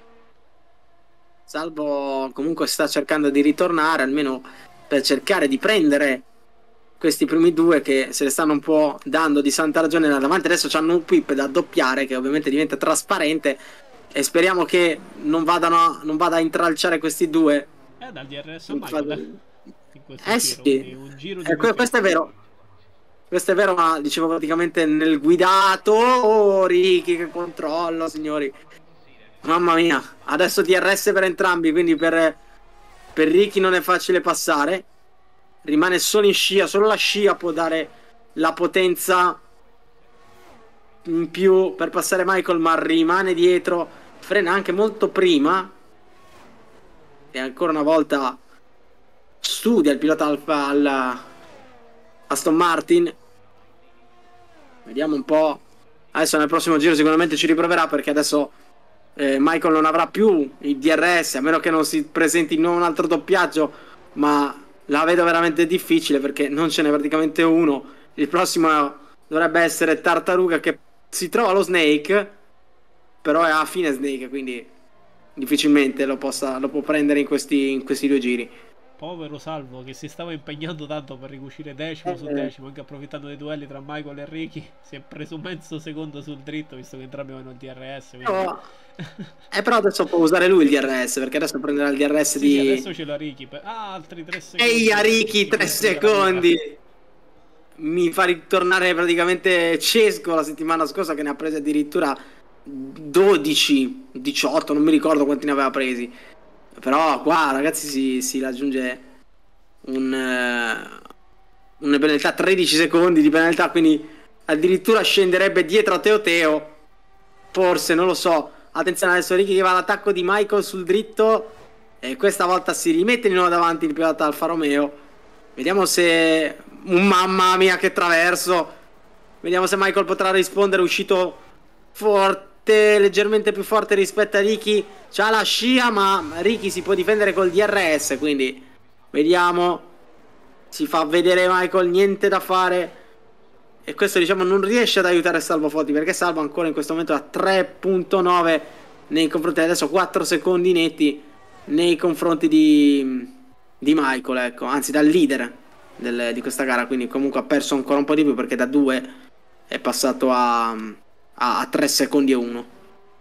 Salvo comunque sta cercando di ritornare almeno per cercare di prendere questi primi due che se le stanno un po' dando di santa ragione là davanti. Adesso hanno un pip da doppiare che ovviamente diventa trasparente e speriamo che non vada a intralciare questi due. Dal DRS a Michael, sì, un giro di questo è vero. Questo è vero, ma dicevo praticamente nel guidato. Ricky, che controllo, signori. Mamma mia, adesso DRS per entrambi, quindi per Ricky non è facile passare. Rimane solo in scia, solo la scia può dare la potenza in più per passare Michael, ma rimane dietro, frena anche molto prima e ancora una volta studia il pilota Alfa Aston Martin. Vediamo un po'. Adesso nel prossimo giro sicuramente ci riproverà, perché adesso Michael non avrà più il DRS, a meno che non si presenti in un altro doppiaggio, ma la vedo veramente difficile perché non ce n'è praticamente uno. Il prossimo dovrebbe essere Tartaruga, che si trova lo Snake, però è a fine Snake, quindi difficilmente lo può prendere in questi due giri. Povero Salvo, che si stava impegnando tanto per ricucire decimo su decimo, anche approfittando dei duelli tra Michael e Ricky. Si è preso mezzo secondo sul dritto, visto che entrambi avevano il DRS, quindi... però adesso può usare lui il DRS, perché adesso prenderà il DRS sì, adesso ce l'ha Ricky. Altri 3 secondi. Ehi, Ricky, 3 secondi. Mi fa ritornare praticamente Cesco la settimana scorsa, che ne ha presi addirittura 12, 18, non mi ricordo quanti ne aveva presi. Però qua, ragazzi, si raggiunge una penalità, 13 secondi di penalità, quindi addirittura scenderebbe dietro a Teo. Forse, non lo so. Attenzione, adesso Ricky che va all'attacco di Michael sul dritto, e questa volta si rimette di nuovo davanti il pilota Alfa Romeo. Vediamo se... mamma mia, che traverso! Vediamo se Michael potrà rispondere. Uscito forte, leggermente più forte rispetto a Ricky. C'ha la scia, ma Ricky si può difendere col DRS, quindi vediamo. Si fa vedere Michael, niente da fare. E questo, diciamo, non riesce ad aiutare Salvo Foti, perché Salvo ancora in questo momento a 3.9 nei confronti, adesso 4 secondi netti nei confronti di Michael, ecco, anzi dal leader di questa gara, quindi comunque ha perso ancora un po' di più, perché da 2 è passato a 3 secondi e 1.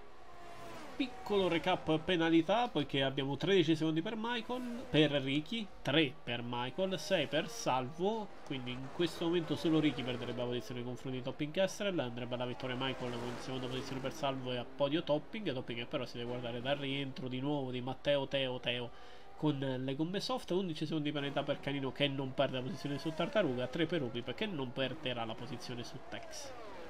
Piccolo recap penalità, poiché abbiamo 13 secondi per Ricky, 3 per Michael, 6 per Salvo, quindi in questo momento solo Ricky perderebbe la posizione nei confronti di Topping Kestrel, andrebbe alla vittoria Michael con seconda posizione per Salvo e a podio Topping che però si deve guardare dal rientro di nuovo di Matteo Teo con le gomme soft. 11 secondi di penalità per Canino, che non perde la posizione su Tartaruga, 3 per Upi, perché non perderà la posizione su Tex.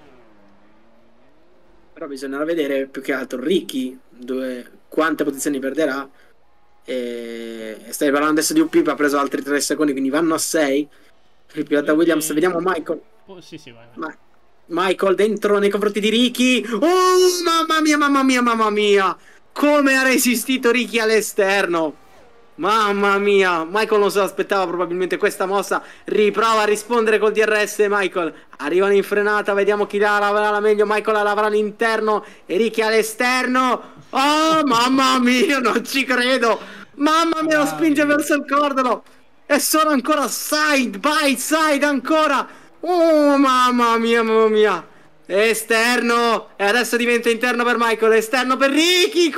Però bisognerà vedere più che altro Ricky quante posizioni perderà. E stai parlando adesso di UP, ha preso altri 3 secondi, quindi vanno a 6 il pilota Williams. Vediamo Michael. Sì, vai. Michael dentro nei confronti di Ricky. Oh, mamma mia, come ha resistito Ricky all'esterno. Mamma mia, Michael non se l'aspettava probabilmente questa mossa. Riprova a rispondere col DRS Michael. Arrivano in frenata, vediamo chi l'avrà la meglio. Michael l'avrà all'interno e Ricky all'esterno. Oh, mamma mia, non ci credo. Mamma mia, lo spinge verso il cordolo. E sono ancora side by side ancora. Oh, mamma mia. Esterno. E adesso diventa interno per Michael. Esterno per Ricky.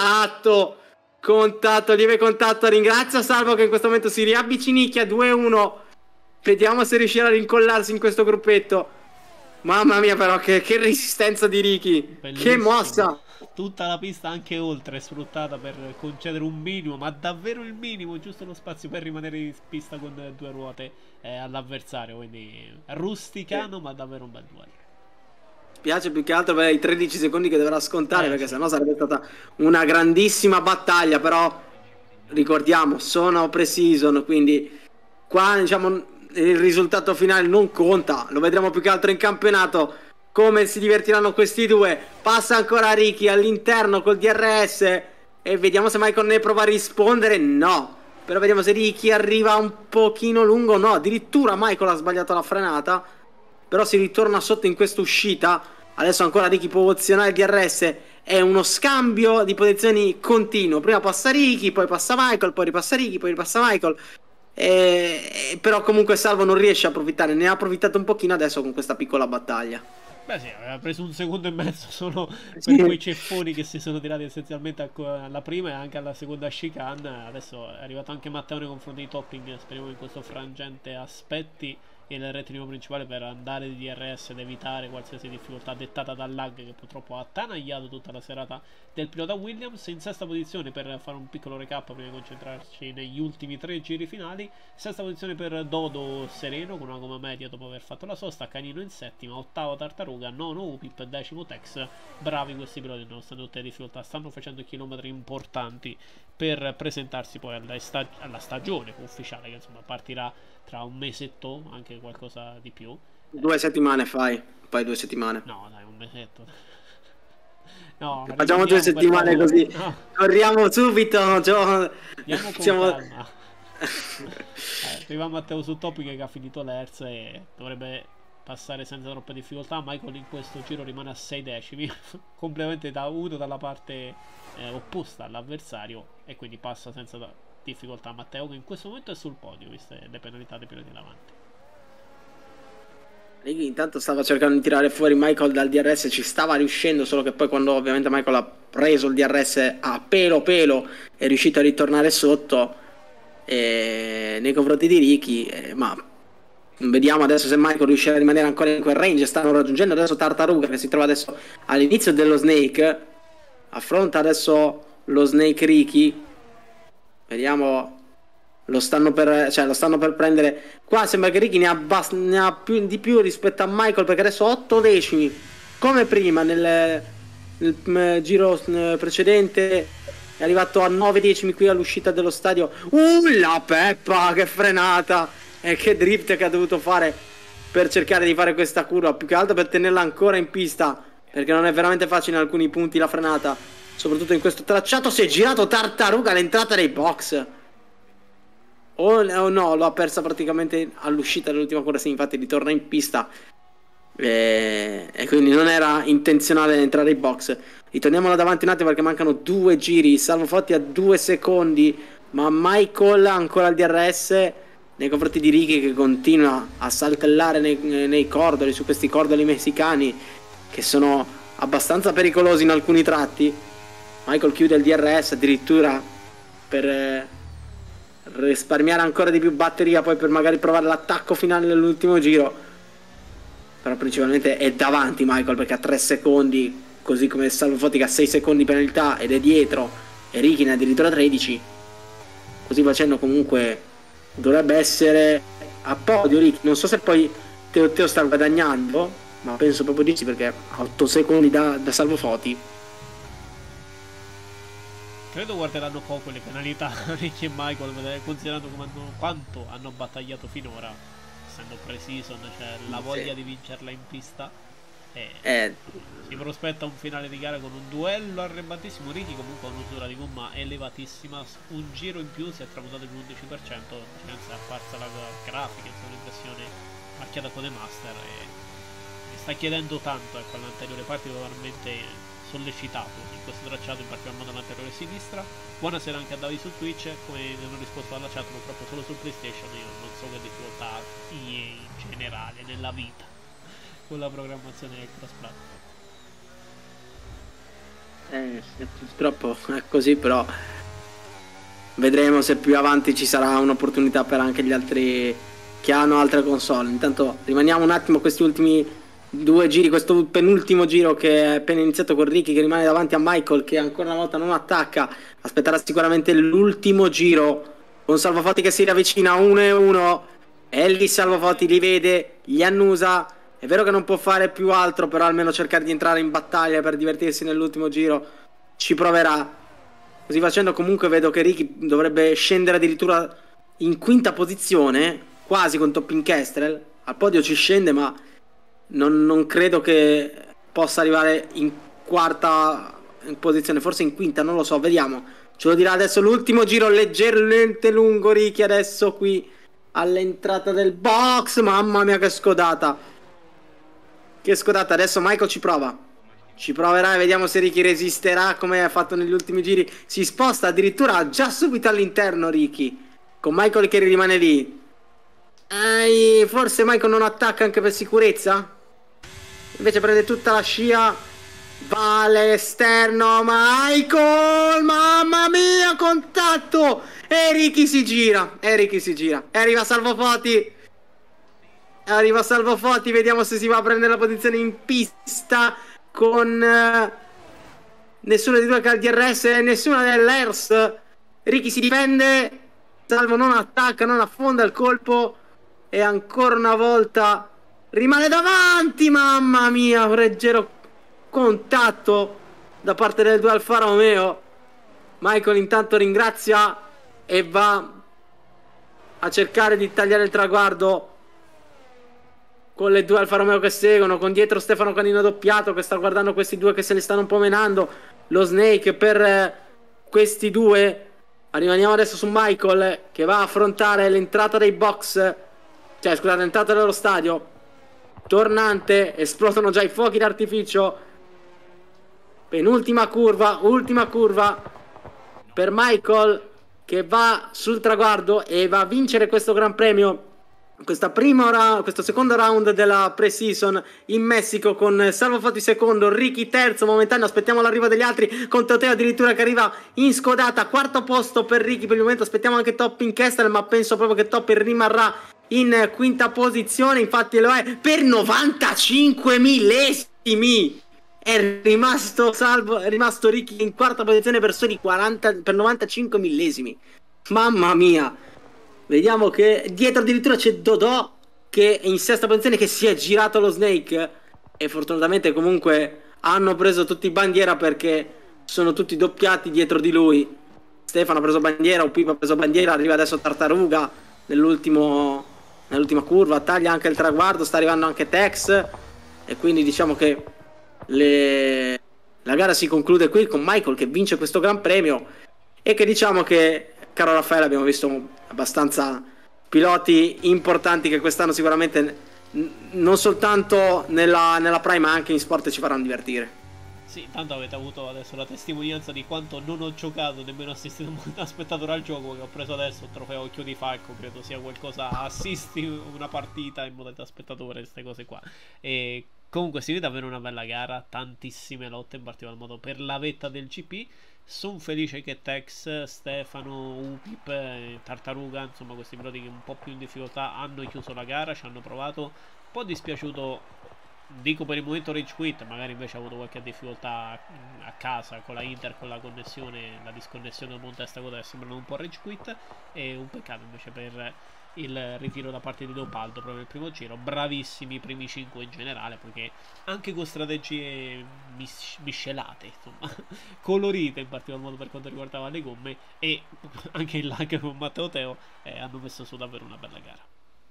Lieve contatto. Ringrazio Salvo, che in questo momento si riavvicinicchia 2-1. Vediamo se riuscirà a rincollarsi in questo gruppetto. Mamma mia, però che resistenza di Ricky. Bellissimo. Che mossa. Tutta la pista, anche oltre, è sfruttata per concedere un minimo, ma davvero il minimo, giusto lo spazio per rimanere in pista con 2 ruote all'avversario. Quindi rusticano, ma davvero un bel duello. Spiace più che altro per i 13 secondi che dovrà scontare, perché sennò sarebbe stata una grandissima battaglia. Però ricordiamo, sono pre-season, quindi qua, diciamo, il risultato finale non conta. Lo vedremo più che altro in campionato, come si divertiranno questi due. Passa ancora Ricky all'interno col DRS e vediamo se Michael ne prova a rispondere. No, però vediamo se Ricky arriva un pochino lungo. No, addirittura Michael ha sbagliato la frenata, però si ritorna sotto in questa uscita. Adesso ancora Ricky può opzionare il DRS. È uno scambio di posizioni continuo. Prima passa Ricky, poi passa Michael, poi ripassa Ricky, poi ripassa Michael. Però comunque Salvo non riesce a approfittare, ne ha approfittato un pochino adesso con questa piccola battaglia. Beh sì, aveva preso 1 secondo e mezzo solo per quei ceffoni che si sono tirati essenzialmente alla prima e anche alla seconda chicane. Adesso è arrivato anche Matteo nei confronti di Topping, speriamo che in questo frangente aspetti il rettilineo principale per andare di DRS ed evitare qualsiasi difficoltà dettata dal lag che purtroppo ha attanagliato tutta la serata del pilota Williams. In sesta posizione, per fare un piccolo recap prima di concentrarci negli ultimi 3 giri finali, sesta posizione per Dodo Sereno con una gomma media dopo aver fatto la sosta, Canino in settima, ottavo Tartaruga, nono Upip, decimo Tex. Bravi questi piloti, nonostante tutte le difficoltà, stanno facendo chilometri importanti per presentarsi poi alla stagione ufficiale che insomma partirà tra un mesetto, anche qualcosa di più. 2 settimane fai 2 settimane. No dai, un mesetto. No, facciamo 2 settimane così. No. Corriamo subito. Andiamo con calma. Arriva Matteo su Topic che ha finito l'Hertz e dovrebbe passare senza troppe difficoltà. Michael in questo giro rimane a 6 decimi completamente dalla parte opposta all'avversario e quindi passa senza difficoltà Matteo, che in questo momento è sul podio viste le penalità dei piloti davanti. Righi intanto stava cercando di tirare fuori Michael dal DRS, ci stava riuscendo, solo che poi quando ovviamente Michael ha preso il DRS a pelo è riuscito a ritornare sotto nei confronti di Ricky, ma vediamo adesso se Michael riuscirà a rimanere ancora in quel range. Stanno raggiungendo adesso Tartaruga che si trova adesso all'inizio dello Snake, affronta adesso lo Snake Ricky. Vediamo, lo stanno per prendere. Qua sembra che Ricky ne ha più di più rispetto a Michael, perché adesso 8 decimi come prima nel giro precedente. È arrivato a 9 decimi qui all'uscita dello stadio. La Peppa, che frenata e che drift che ha dovuto fare per cercare di fare questa curva, più che altro per tenerla ancora in pista, perché non è veramente facile in alcuni punti la frenata, soprattutto in questo tracciato. Si è girato Tartaruga all'entrata dei box. Oh no, lo ha persa praticamente all'uscita dell'ultima curva. Sì, infatti ritorna in pista e quindi non era intenzionale entrare in box. Ritorniamo là davanti un attimo perché mancano 2 giri. Salvo Fotti a 2 secondi, ma Michael ancora al DRS nei confronti di Ricky, che continua a saltellare nei cordoli, su questi cordoli messicani che sono abbastanza pericolosi in alcuni tratti. Michael chiude il DRS addirittura per risparmiare ancora di più batteria, poi per magari provare l'attacco finale nell'ultimo giro. Però principalmente è davanti Michael perché ha 3 secondi, così come Salvo Fotti che ha 6 secondi di penalità ed è dietro, e Ricky ne ha addirittura 13. Così facendo comunque dovrebbe essere a podio Ricky. Non so se poi Teo sta guadagnando, ma penso proprio di sì, perché ha 8 secondi da Salvo Fotti. Credo guarderanno poco le penalità Ricky e Michael, considerando quanto hanno battagliato finora, essendo pre-season, cioè la voglia di vincerla in pista. Si prospetta un finale di gara con un duello arrembatissimo. Ricky comunque ha un'usura di gomma elevatissima, un giro in più si è tramutato in 11%, è apparsa la grafica, l'impressione marchiata con Master e mi sta chiedendo tanto, ecco, all'anteriore particolarmente sollecitato in questo tracciato, in particolar modo all'anteriore sinistra. Buonasera anche a Davide su Twitch, come hanno risposto alla chat, purtroppo solo su PlayStation. Io non so che difficoltà in generale nella vita con la programmazione del cross-platform. Purtroppo è così, però vedremo se più avanti ci sarà un'opportunità per anche gli altri che hanno altre console. Intanto rimaniamo un attimo a questi ultimi 2 giri, questo penultimo giro che è appena iniziato con Ricky che rimane davanti a Michael, che ancora una volta non attacca. Aspetterà sicuramente l'ultimo giro con Salvo Fotti che si riavvicina 1-1 e lì Salvo Fotti li vede, gli annusa. È vero che non può fare più altro, però almeno cercare di entrare in battaglia per divertirsi nell'ultimo giro ci proverà. Così facendo comunque vedo che Ricky dovrebbe scendere addirittura in quinta posizione, quasi con Topping Kestrel. Al podio ci scende, ma non credo che possa arrivare in quarta posizione, forse in quinta, non lo so, vediamo. Ce lo dirà adesso l'ultimo giro leggermente lungo Ricky adesso qui all'entrata del box. Mamma mia che scodata. Che scodata, adesso Michael ci proverà e vediamo se Ricky resisterà come ha fatto negli ultimi giri. Si sposta addirittura già subito all'interno Ricky con Michael che rimane lì. Forse Michael non attacca anche per sicurezza? Invece prende tutta la scia, va all'esterno, Michael, mamma mia, contatto, e Ricky si gira, e arriva Salvo Foti, vediamo se si va a prendere la posizione in pista con nessuno dei due che ha il DRS e nessuno dell'ERS. Ricky si difende, Salvo non attacca, non affonda il colpo e ancora una volta rimane davanti, mamma mia, leggero contatto da parte del due Alfa Romeo. Michael intanto ringrazia e va a cercare di tagliare il traguardo con le due Alfa Romeo che seguono, con dietro Stefano Canino doppiato che sta guardando questi due che se li stanno un po' menando. Lo Snake per questi due. Rimaniamo adesso su Michael che va a affrontare l'entrata dei box, cioè scusate, l'entrata dello stadio. Tornante, esplodono già i fuochi d'artificio. Penultima curva, ultima curva per Michael che va sul traguardo e va a vincere questo Gran Premio, questo secondo round della pre-season in Messico, con Salvo Foti secondo, Ricky terzo momentaneo. Aspettiamo l'arrivo degli altri, con Toteo addirittura che arriva in scodata. Quarto posto per Ricky per il momento, aspettiamo anche Top in Kessler, ma penso proprio che Top rimarrà in quinta posizione, infatti lo è per 95 millesimi. È rimasto Ricky in quarta posizione per soli 95 millesimi. Mamma mia. Vediamo che dietro addirittura c'è Dodò che è in sesta posizione, che si è girato lo Snake, e fortunatamente comunque hanno preso tutti bandiera perché sono tutti doppiati dietro di lui. Stefano ha preso bandiera, Upipo ha preso bandiera, arriva adesso Tartaruga nell'ultima curva, taglia anche il traguardo, sta arrivando anche Tex, e quindi diciamo che la gara si conclude qui con Michael che vince questo Gran Premio, e che diciamo che, caro Raffaele, abbiamo visto abbastanza piloti importanti che quest'anno sicuramente non soltanto nella Prime ma anche in sport ci faranno divertire. Sì, tanto avete avuto adesso la testimonianza di quanto non ho giocato, nemmeno assistito da spettatore al gioco, che ho preso adesso il trofeo Occhio di Falco, credo sia qualcosa, assisti una partita in modalità spettatore, queste cose qua. E comunque si vede davvero una bella gara, tantissime lotte, in particolar modo per la vetta del GP. Sono felice che Tex, Stefano, Upip, Tartaruga, insomma questi piloti che un po' più in difficoltà hanno chiuso la gara, ci hanno provato. Un po' dispiaciuto, dico per il momento Rage Quit, magari invece ha avuto qualche difficoltà a casa con la Inter, con la connessione, la disconnessione del Montesta Coda, sembrano un po' Rage Quit, e un peccato invece per il ritiro da parte di Leopoldo proprio nel primo giro. Bravissimi i primi 5 in generale, perché anche con strategie miscelate, insomma, colorite in particolar modo per quanto riguardava le gomme, e anche il lag con Matteo Teo, hanno messo su davvero una bella gara.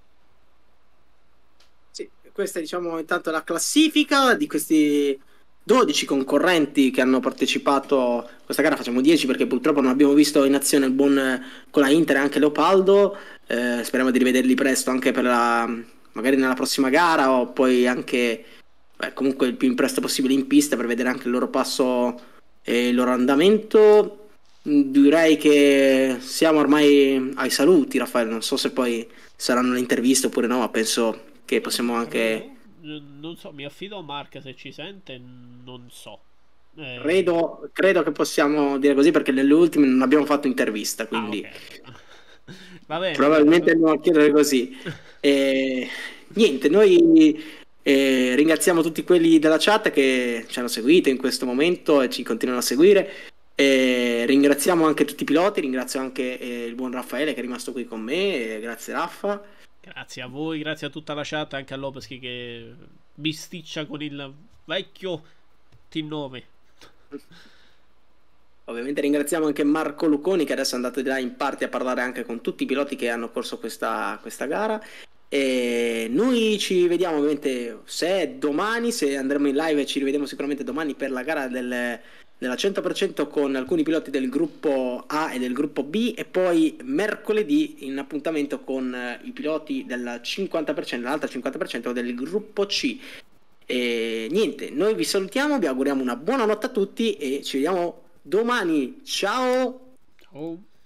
Sì, questa è diciamo intanto la classifica di questi 12 concorrenti che hanno partecipato a questa gara. Facciamo 10 perché purtroppo non abbiamo visto in azione il buon con la Inter e anche Leopoldo. Speriamo di rivederli presto anche per magari nella prossima gara, o poi anche comunque il più in presto possibile in pista, per vedere anche il loro passo e il loro andamento. Direi che siamo ormai ai saluti, Raffaele, non so se poi saranno le interviste oppure no, ma penso che possiamo anche... Non so, mi affido a Mark se ci sente, non so. Credo che possiamo dire così, perché nelle ultime non abbiamo fatto intervista, quindi okay. Va bene, probabilmente andiamo a chiedere così. Niente, noi ringraziamo tutti quelli della chat che ci hanno seguito in questo momento e ci continuano a seguire. Ringraziamo anche tutti i piloti, ringrazio anche il buon Raffaele che è rimasto qui con me, grazie Raffa. Grazie a voi, grazie a tutta la chat, anche a Lopeschi che bisticcia con il vecchio Team 9. Ovviamente ringraziamo anche Marco Luconi che adesso è andato là in parte a parlare anche con tutti i piloti che hanno corso questa gara, e noi ci vediamo ovviamente domani, se andremo in live ci rivediamo sicuramente domani per la gara della 100% con alcuni piloti del gruppo A e del gruppo B, e poi mercoledì in appuntamento con i piloti del 50%, dell'altra 50% del gruppo C. E niente, noi vi salutiamo, vi auguriamo una buona notte a tutti e ci vediamo domani. Ciao. Ciao.